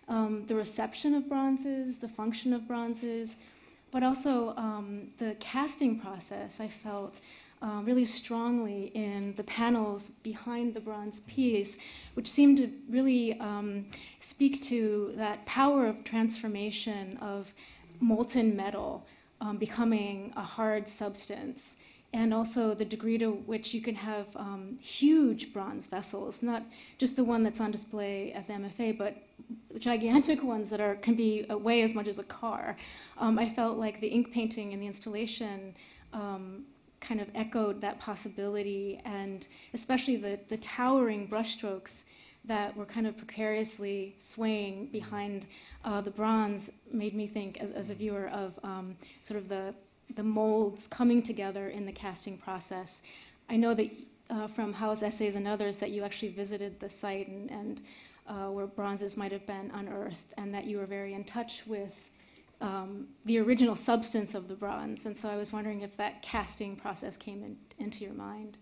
the reception of bronzes, the function of bronzes, but also the casting process. I felt really strongly in the panels behind the bronze piece, which seemed to really speak to that power of transformation of molten metal becoming a hard substance, and also the degree to which you can have huge bronze vessels, not just the one that's on display at the MFA, but gigantic ones that can weigh as much as a car. I felt like the ink painting in the installation kind of echoed that possibility, and especially the towering brushstrokes that were kind of precariously swaying behind the bronze made me think, as a viewer, of sort of the molds coming together in the casting process. I know that from Hao's essays and others that you actually visited the site and where bronzes might have been unearthed, and that you were very in touch with the original substance of the bronze. And so I was wondering if that casting process came into your mind.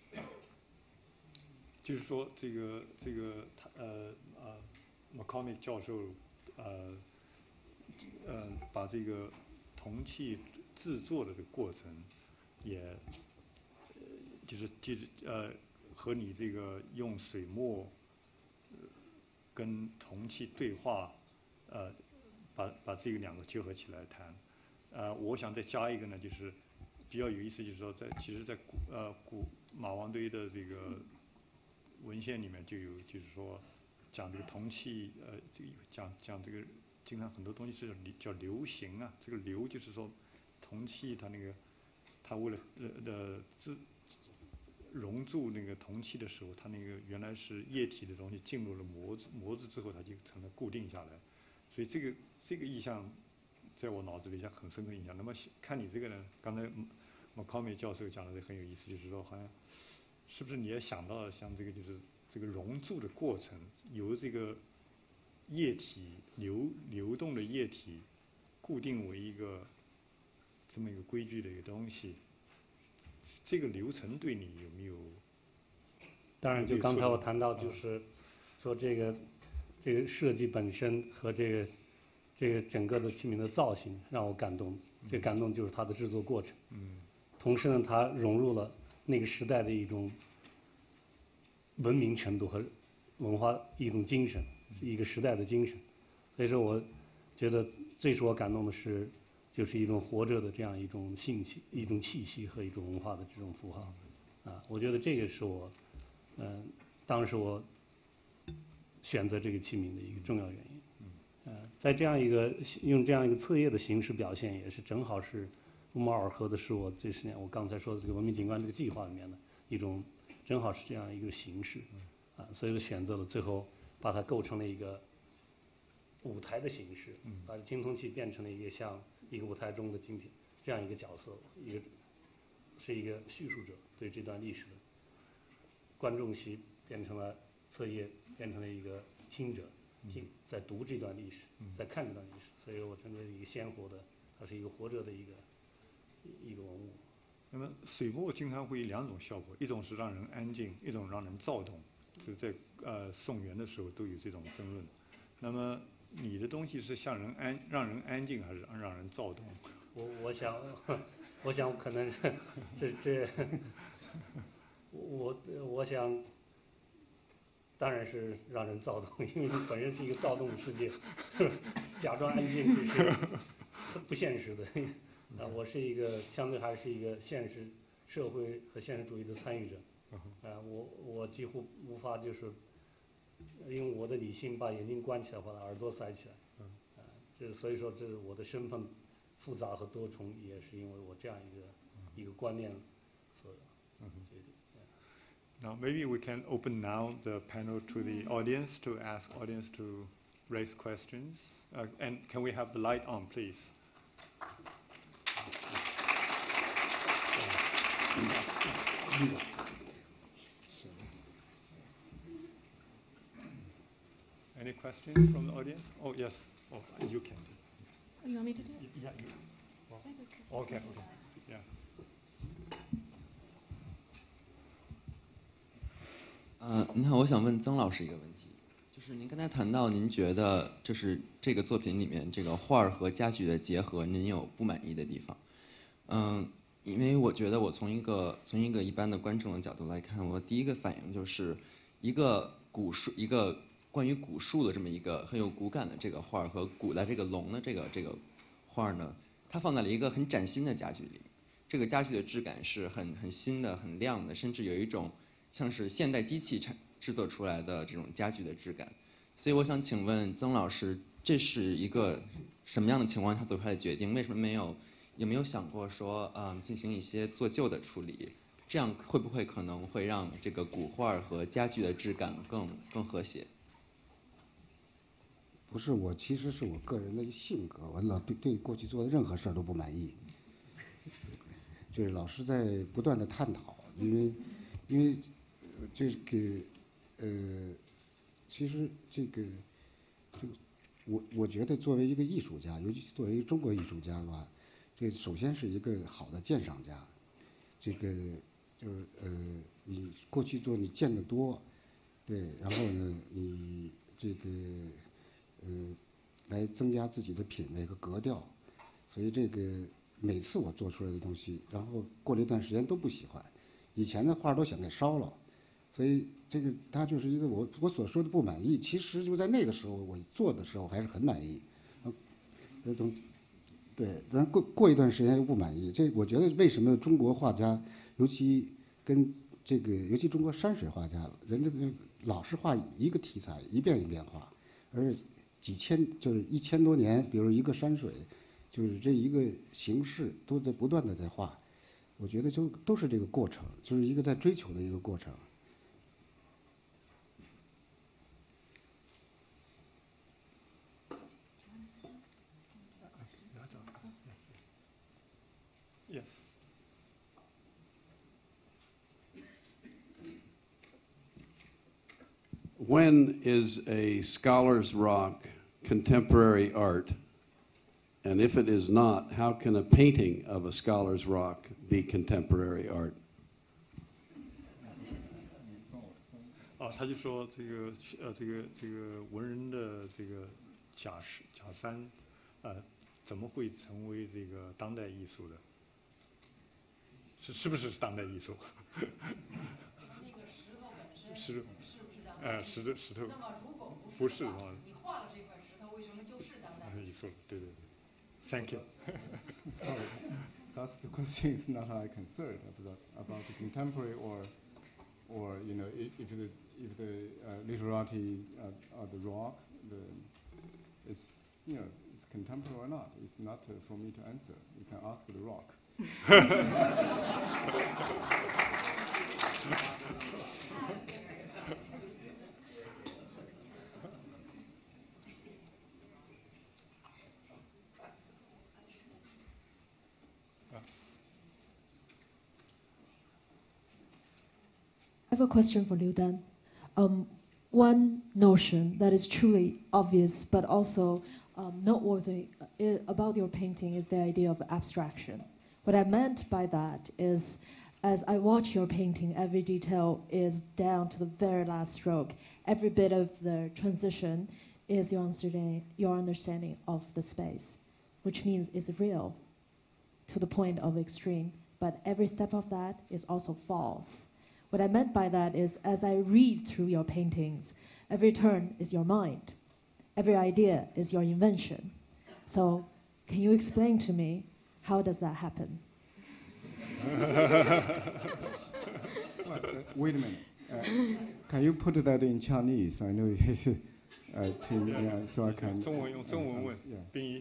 就是说，McCormick 教授把这个铜器制作的这个过程，也和你这个用水墨跟铜器对话，把这个两个结合起来谈。我想再加一个呢，就是比较有意思，就是说其实在古马王堆的这个文献里面就有，就是说讲这个铜器，这个讲这个，经常很多东西是叫流形啊。这个流就是说铜器它为了熔铸那个铜器的时候，它那个原来是液体的东西进入了模子之后，它就成了固定下来。所以这个意象在我脑子里下很深刻印象。那么看你这个呢，刚才McCormick 教授讲的很有意思，就是说好像是不是你也想到了像这个就是这个熔铸的过程，由这个液体流动的液体固定为一个这么一个规矩的一个东西，这个流程对你有没有？ 当然，就刚才我谈到，就是说这个设计本身和这个整个的器皿的造型让我感动，这感动就是它的制作过程。同时呢，它融入了那个时代的一种文明程度和文化一种精神，是一个时代的精神。所以说，我觉得最使我感动的是，就是一种活着的这样一种信息、一种气息和一种文化的这种符号。我觉得这个是我，当时我选择这个器皿的一个重要原因。在这样一个用这样一个册页的形式表现，也是正好是不谋而合的，是我这10年我刚才说的这个文明景观这个计划里面的一种，正好是这样一个形式。所以我选择了最后把它构成了一个舞台的形式，把青铜器变成了一个像一个舞台中的精品这样一个角色，是一个叙述者对这段历史的，观众席变成了册页，变成了一个听者。在读这段历史，在看这段历史，所以我称之为一个鲜活的，它是一个活着的一个文物。 那么水墨经常会有两种效果，一种是让人安静，一种让人躁动。这在宋元的时候都有这种争论。那么你的东西是让人安静，还是让人躁动？ 我想可能是我想。当然是让人躁动，因为本身是一个躁动的世界，假装安静这是不现实的。我是一个相对还是一个现实社会和现实主义的参与者。我几乎无法就是用我的理性把眼睛关起来，把耳朵塞起来。所以说这是我的身份复杂和多重，也是因为我这样一个观念所决定。 Now maybe we can open now the panel to the audience to ask audience to raise questions. And can we have the light on, please? Any questions from the audience? Oh yes. Oh, you can. Oh, you want me to do it? Yeah. You. Okay. Yeah. 你好，我想问曾老师一个问题，就就是您刚才谈到，您觉得就是这个作品里面这个画儿和家具的结合，您有不满意的地方。因为我觉得我从一个一般的观众的角度来看，我第一个反应就是一个关于古树的这么一个很有骨感的这个画儿和古代这个龙的这个画儿呢，它放在了一个很崭新的家具里。这个家具的质感是很新的、很亮的，甚至有一种像是现代机器制作出来的这种家具的质感。所以我想请问曾老师，这是一个什么样的情况下做出来的决定？为什么有没有想过说进行一些做旧的处理？这样会不会可能会让这个古画和家具的质感更和谐？ 不是我，其实是我个人的一性格，我老对过去做的任何事儿都不满意。就是老是在不断的探讨，因为这个其实这个我觉得作为一个艺术家，尤其是作为中国艺术家的话，这首先是一个好的鉴赏家。这个就是你过去做你见得多，对，然后呢，你这个来增加自己的品味和格调，所以这个。每次我做出来的东西，然后过了一段时间都不喜欢，以前的画都想给烧了，所以这个它就是一个我所说的不满意，其实就在那个时候我做的时候还是很满意，对，但过一段时间又不满意。这我觉得为什么中国画家，尤其跟这个尤其中国山水画家，人家老是画一个题材一遍一遍画，而就是1000多年，比如一个山水。就是这一个形式都在不断的在画，我觉得就都是这个过程，就是一个在追求的一个过程。 Yes. When is a scholar's rock contemporary art? And if it is not, how can a painting of a scholar's rock be contemporary art? 他就说这个文人的这个假山，怎么会成为这个当代艺术的？是不是当代艺术？ 那个石头本身是不是当代艺术？ 石头。 那么如果不是的话， 你画了这块石头，为什么就是当代艺术？对。Thank you. Sorry, that's the question. Is not I concerned about the contemporary or you know if the literati are the rock, it's you know it's contemporary or not. It's not for me to answer. You can ask the rock. I have a question for Liu Dan. One notion that is truly obvious but also noteworthy about your painting is the idea of abstraction. What I meant by that is, as I watch your painting, every detail is down to the very last stroke. Every bit of the transition is your understanding of the space, which means it's real to the point of extreme, but every step of that is also false. What I meant by that is, as I read through your paintings, every turn is your mind. Every idea is your invention. So, can you explain to me, how does that happen? Wait a minute. Can you put that in Chinese? I know so I can. 中文用中文问，宾译。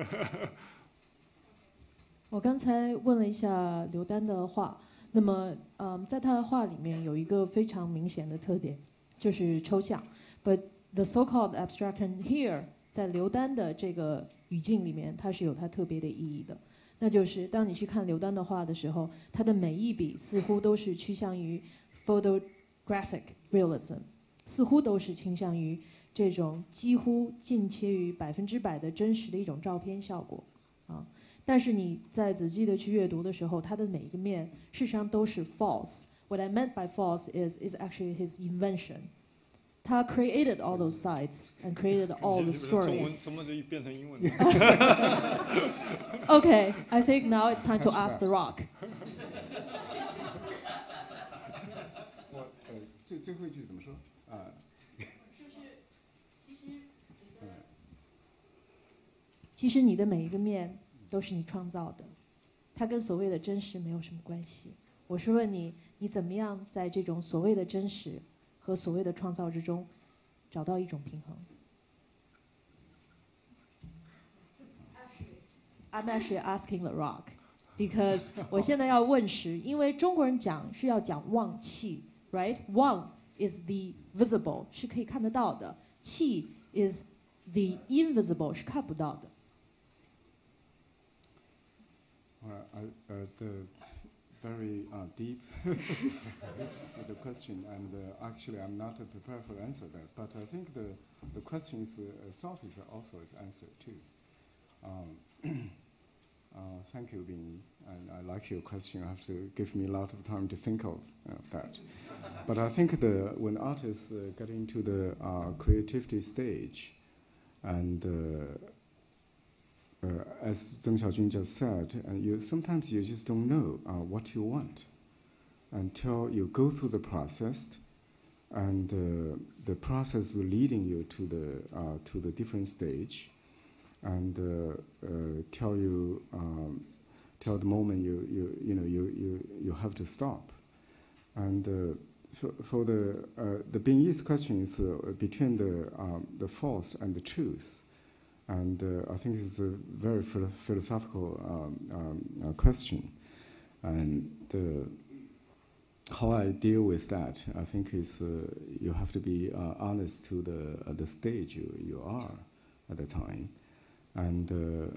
我刚才问了一下刘丹的画。那么，在他的画里面有一个非常明显的特点，就是抽象。But the so-called abstraction here， 在刘丹的这个语境里面，它是有它特别的意义的。那就是当你去看刘丹的画的时候，他的每一笔似乎都是趋向于 photographic realism， 似乎都是倾向于这种几乎近切于100%的真实的一种照片效果啊。但是你在仔细的去阅读的时候，它的每一个面事实上都是 false。What I meant by false is actually his invention。 他 created all those sites and created all the 中文 stories. 怎么就变成英文了？ Okay, I think now it's time to ask the rock. 我最后一句怎么说啊？ 其实你的每一个面都是你创造的，它跟所谓的真实没有什么关系。我是问你，你怎么样在这种所谓的真实和所谓的创造之中找到一种平衡 ？I'm actually asking the rock, because 我现在要问时，因为中国人讲是要讲旺气 ，right? Wang is the visible， 是可以看得到的；气 is the invisible， 是看不到的。 The very deep the question, and actually I'm not prepared for the answer that, but I think the question is itself is also is answered too. Thank you, Bing, and I like your question. You have to give me a lot of time to think of that. But I think when artists get into the creativity stage, and as Zeng Xiaojun just said, sometimes you just don't know what you want until you go through the process, and the process will leading you to the different stage, and till the moment you have to stop, and for the Bingyi's question is between the false and the truth. And I think it's a very philosophical question. And how I deal with that, I think, is you have to be honest to the stage you are at the time. And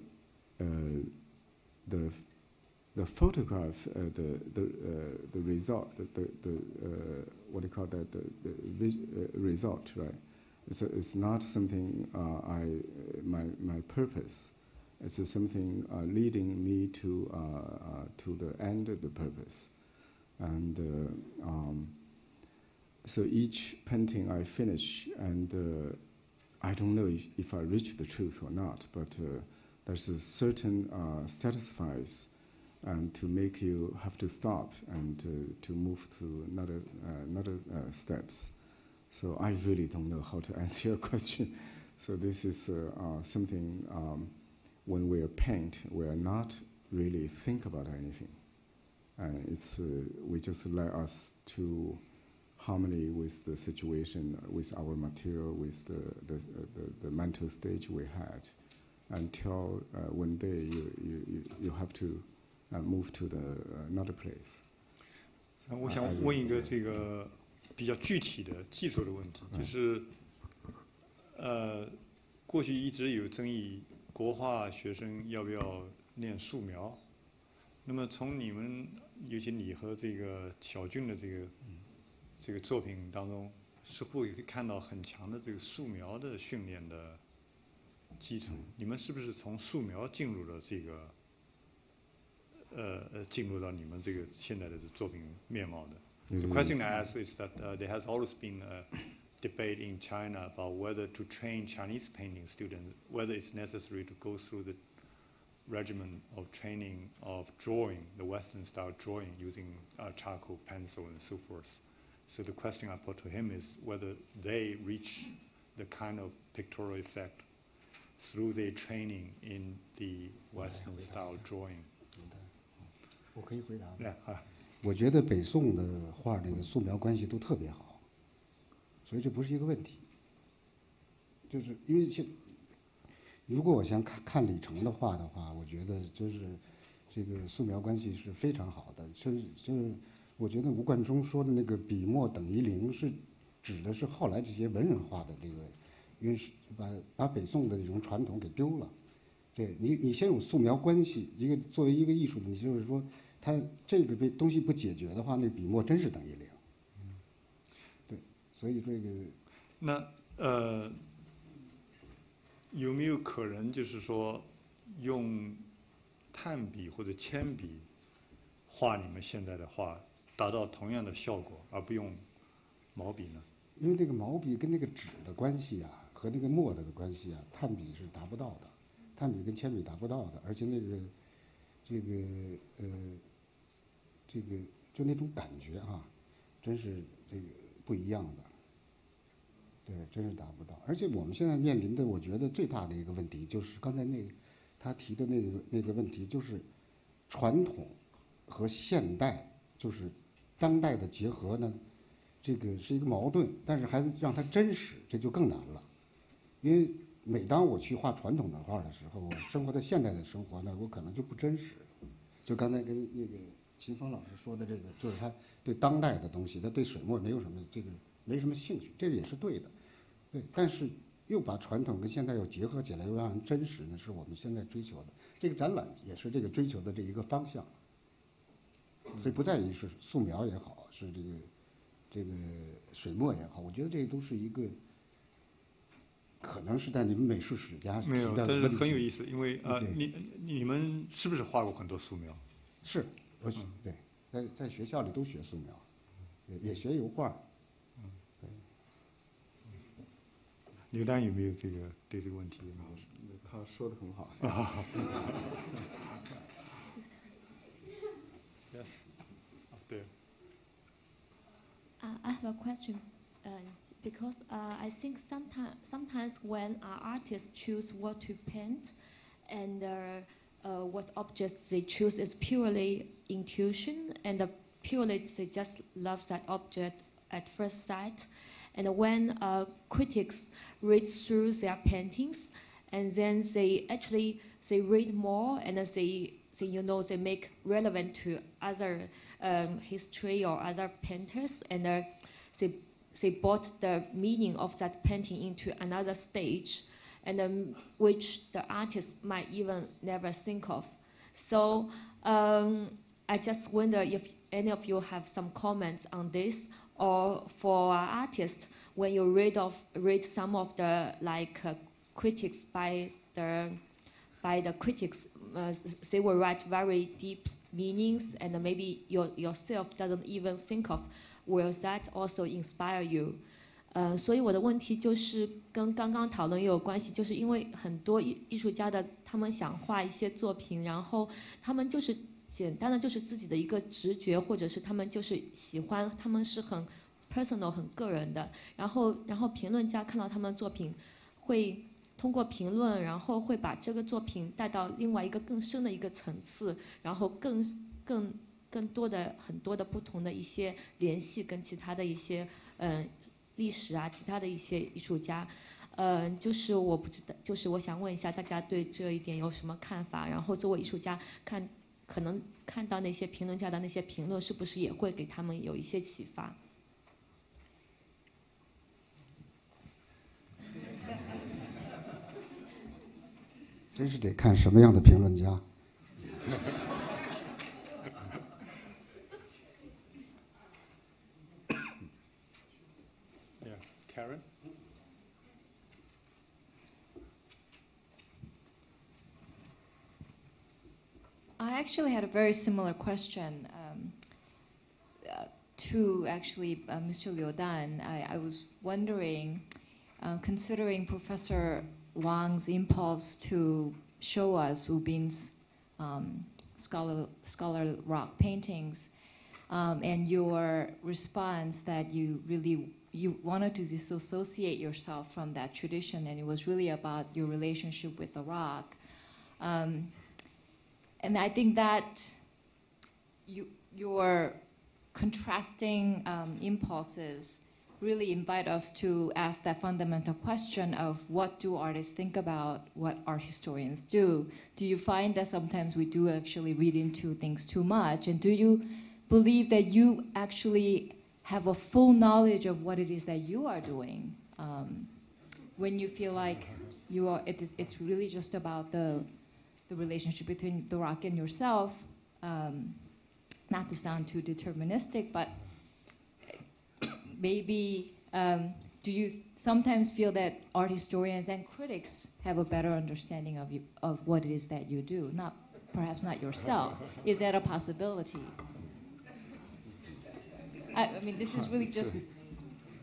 the photograph, the result, what do you call that, the result, right? It's not something my purpose. It's something leading me to the end of the purpose, and so each painting I finish, and I don't know if I reach the truth or not, but there's a certain satisfies, and to make you have to stop and to move to another steps. So I really don't know how to answer your question. So this is something when we paint, we are not really think about anything. And we just let us to harmony with the situation, with our material, with the mental stage we had, until one day you have to move to another place. 我想问一个这个比较具体的技术的问题，就是过去一直有争议，国画学生要不要练素描？那么从你们，尤其你和这个小俊的这个作品当中，似乎也可以看到很强的这个素描的训练的基础。你们是不是从素描进入了这个进入到你们这个现在的作品面貌的？ The question I ask is that there has always been a debate in China about whether to train Chinese painting students, whether it's necessary to go through the regimen of training of drawing, the Western style drawing using charcoal, pencil, and so forth. So the question I put to him is whether they reach the kind of pictorial effect through their training in the Western style drawing. 我可以回答吗？ Yeah. 我觉得北宋的画这个素描关系都特别好，所以这不是一个问题。就是因为如果我想看李成的画的话，我觉得就是这个素描关系是非常好的。就是我觉得吴冠中说的那个笔墨等于零，是指的是后来这些文人画的这个，因为是把北宋的这种传统给丢了。对你先有素描关系，作为一个艺术，你就是说。 它这个东西不解决的话，那笔墨真是等于零。对，所以这个那有没有可能就是说用炭笔或者铅笔画你们现在的画，达到同样的效果，而不用毛笔呢？ 因为这个毛笔跟那个纸的关系啊，和那个墨的关系啊，炭笔是达不到的，炭笔跟铅笔达不到的，而且这个就那种感觉哈，真是这个不一样的。对，真是达不到。而且我们现在面临的，我觉得最大的一个问题就是刚才他提的那个问题，就是传统和现代，就是当代的结合呢，这个是一个矛盾，但是还让它真实，这就更难了。因为每当我去画传统的画的时候，我生活在现代的生活呢，我可能就不真实。就刚才跟那个秦峰老师说的这个，就是他对当代的东西，他对水墨没有什么没什么兴趣，这个也是对的。对，但是又把传统跟现代又结合起来，又让人真实呢，是我们现在追求的。这个展览也是这个追求的这一个方向。所以不在于是素描也好，是这个水墨也好，我觉得这都是一个可能是在你们美术史家没有，但是很有意思，因为对你们是不是画过很多素描？ 是，我对，在学校里都学素描，也学油画。 刘丹有没有对这个问题？ 他说的很好。 Yes, up there. I have a question, because I think sometimes when artists choose what to paint, and what objects they choose is purely intuition, and purely they just love that object at first sight. And when critics read through their paintings, and then they read more, and they make relevant to other history or other painters, and they brought the meaning of that painting into another stage, and which the artist might even never think of. So I just wonder if any of you have some comments on this, or for artists, when you read some of the critics by the critics, they will write very deep meanings, and maybe yourself doesn't even think of. Will that also inspire you? 所以我的问题就是跟刚刚讨论也有关系，就是因为很多艺术家他们想画一些作品，然后他们就是简单的就是自己的一个直觉，或者是他们就是喜欢，他们是很 personal 很个人的，然后评论家看到他们作品，会通过评论，然后会把这个作品带到另外一个更深的一个层次，然后更多的很多的不同的一些联系跟其他的一些历史啊，其他的一些艺术家。就是我不知道，就是我想问一下大家对这一点有什么看法？然后作为艺术家可能看到那些评论家的那些评论，是不是也会给他们有一些启发？ 真是得看什么样的评论家。 Yeah, Karen. I actually had a very similar question to actually Mr. Liu Dan. I was wondering, considering Professor Wang's impulse to show us Ubin's scholar rock paintings, and your response that you wanted to disassociate yourself from that tradition, and it was really about your relationship with the rock. And I think that your contrasting impulses really invite us to ask that fundamental question of what do artists think about what art historians do? Do you find that sometimes we do actually read into things too much? And do you believe that you actually have a full knowledge of what it is that you are doing when you feel like it's really just about the relationship between the rock and yourself? Not to sound too deterministic, but maybe do you sometimes feel that art historians and critics have a better understanding of what it is that you do? Perhaps not yourself. Is that a possibility? I mean, this is really just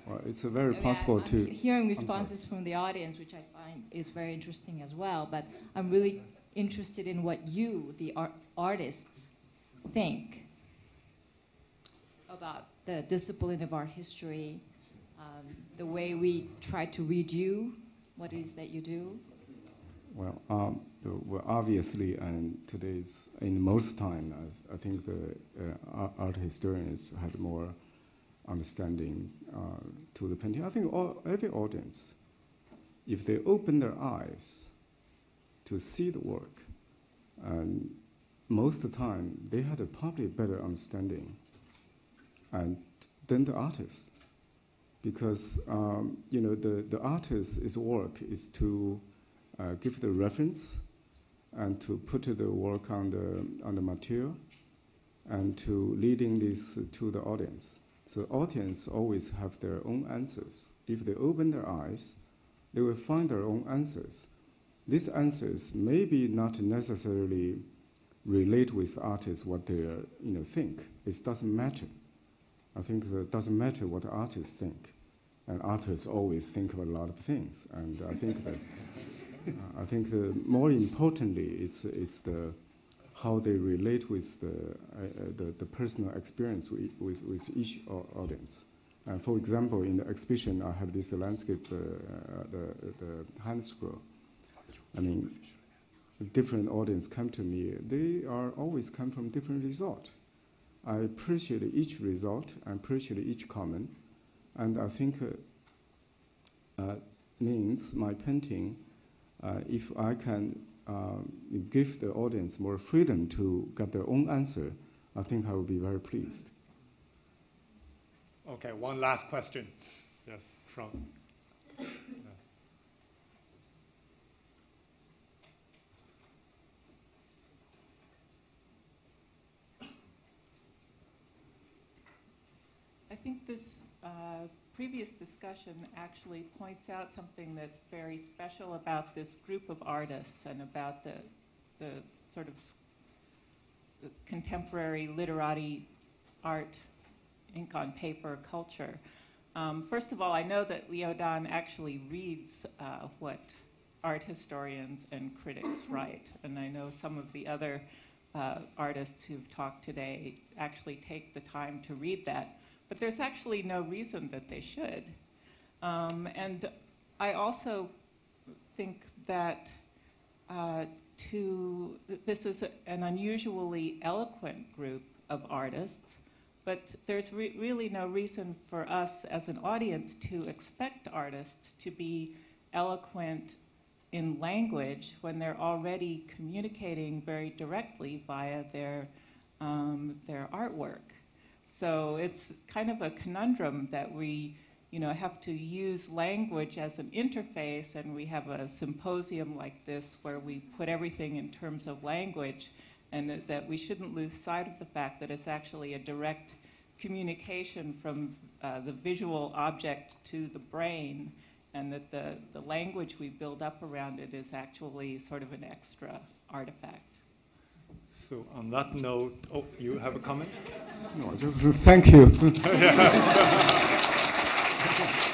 Well, it's very possible I'm hearing responses from the audience, which I find is very interesting as well. But I'm really interested in what you, the artists, think about the discipline of art history, the way we try to read you, what it is that you do. Well, obviously, and today's in most time, I think the art historians had more understanding to the painting. I think every audience, if they open their eyes to see the work, and most of the time they had a probably better understanding than the artist, because the artist's work is to give the reference and to put the work on the material and to leading this to the audience. So audience always have their own answers. If they open their eyes, they will find their own answers. These answers maybe not necessarily relate with artists what they think. It doesn't matter. I think it doesn't matter what artists think, and artists always think about a lot of things. And I think that more importantly, it's the how they relate with the personal experience with each audience. And for example, in the exhibition, I have this landscape, the hand scroll. I mean, different audience come to me. They are always come from different result. I appreciate each result. I appreciate each comment, and I think means my painting. If I can give the audience more freedom to get their own answer, I think I will be very pleased. Okay, one last question. Yes, from. Yeah. I think this previous discussion actually points out something that's very special about this group of artists and about the sort of contemporary literati art, ink on paper culture. First of all, I know that Liu Dan actually reads what art historians and critics write, and I know some of the other artists who've talked today actually take the time to read that. But there's actually no reason that they should. And I also think that this is an unusually eloquent group of artists, but there's really no reason for us as an audience to expect artists to be eloquent in language when they're already communicating very directly via their artwork. So it's kind of a conundrum that we, have to use language as an interface, and we have a symposium like this where we put everything in terms of language, and that we shouldn't lose sight of the fact that it's actually a direct communication from the visual object to the brain, and that the language we build up around it is actually sort of an extra artifact. So on that note, oh, you have a comment? No, thank you.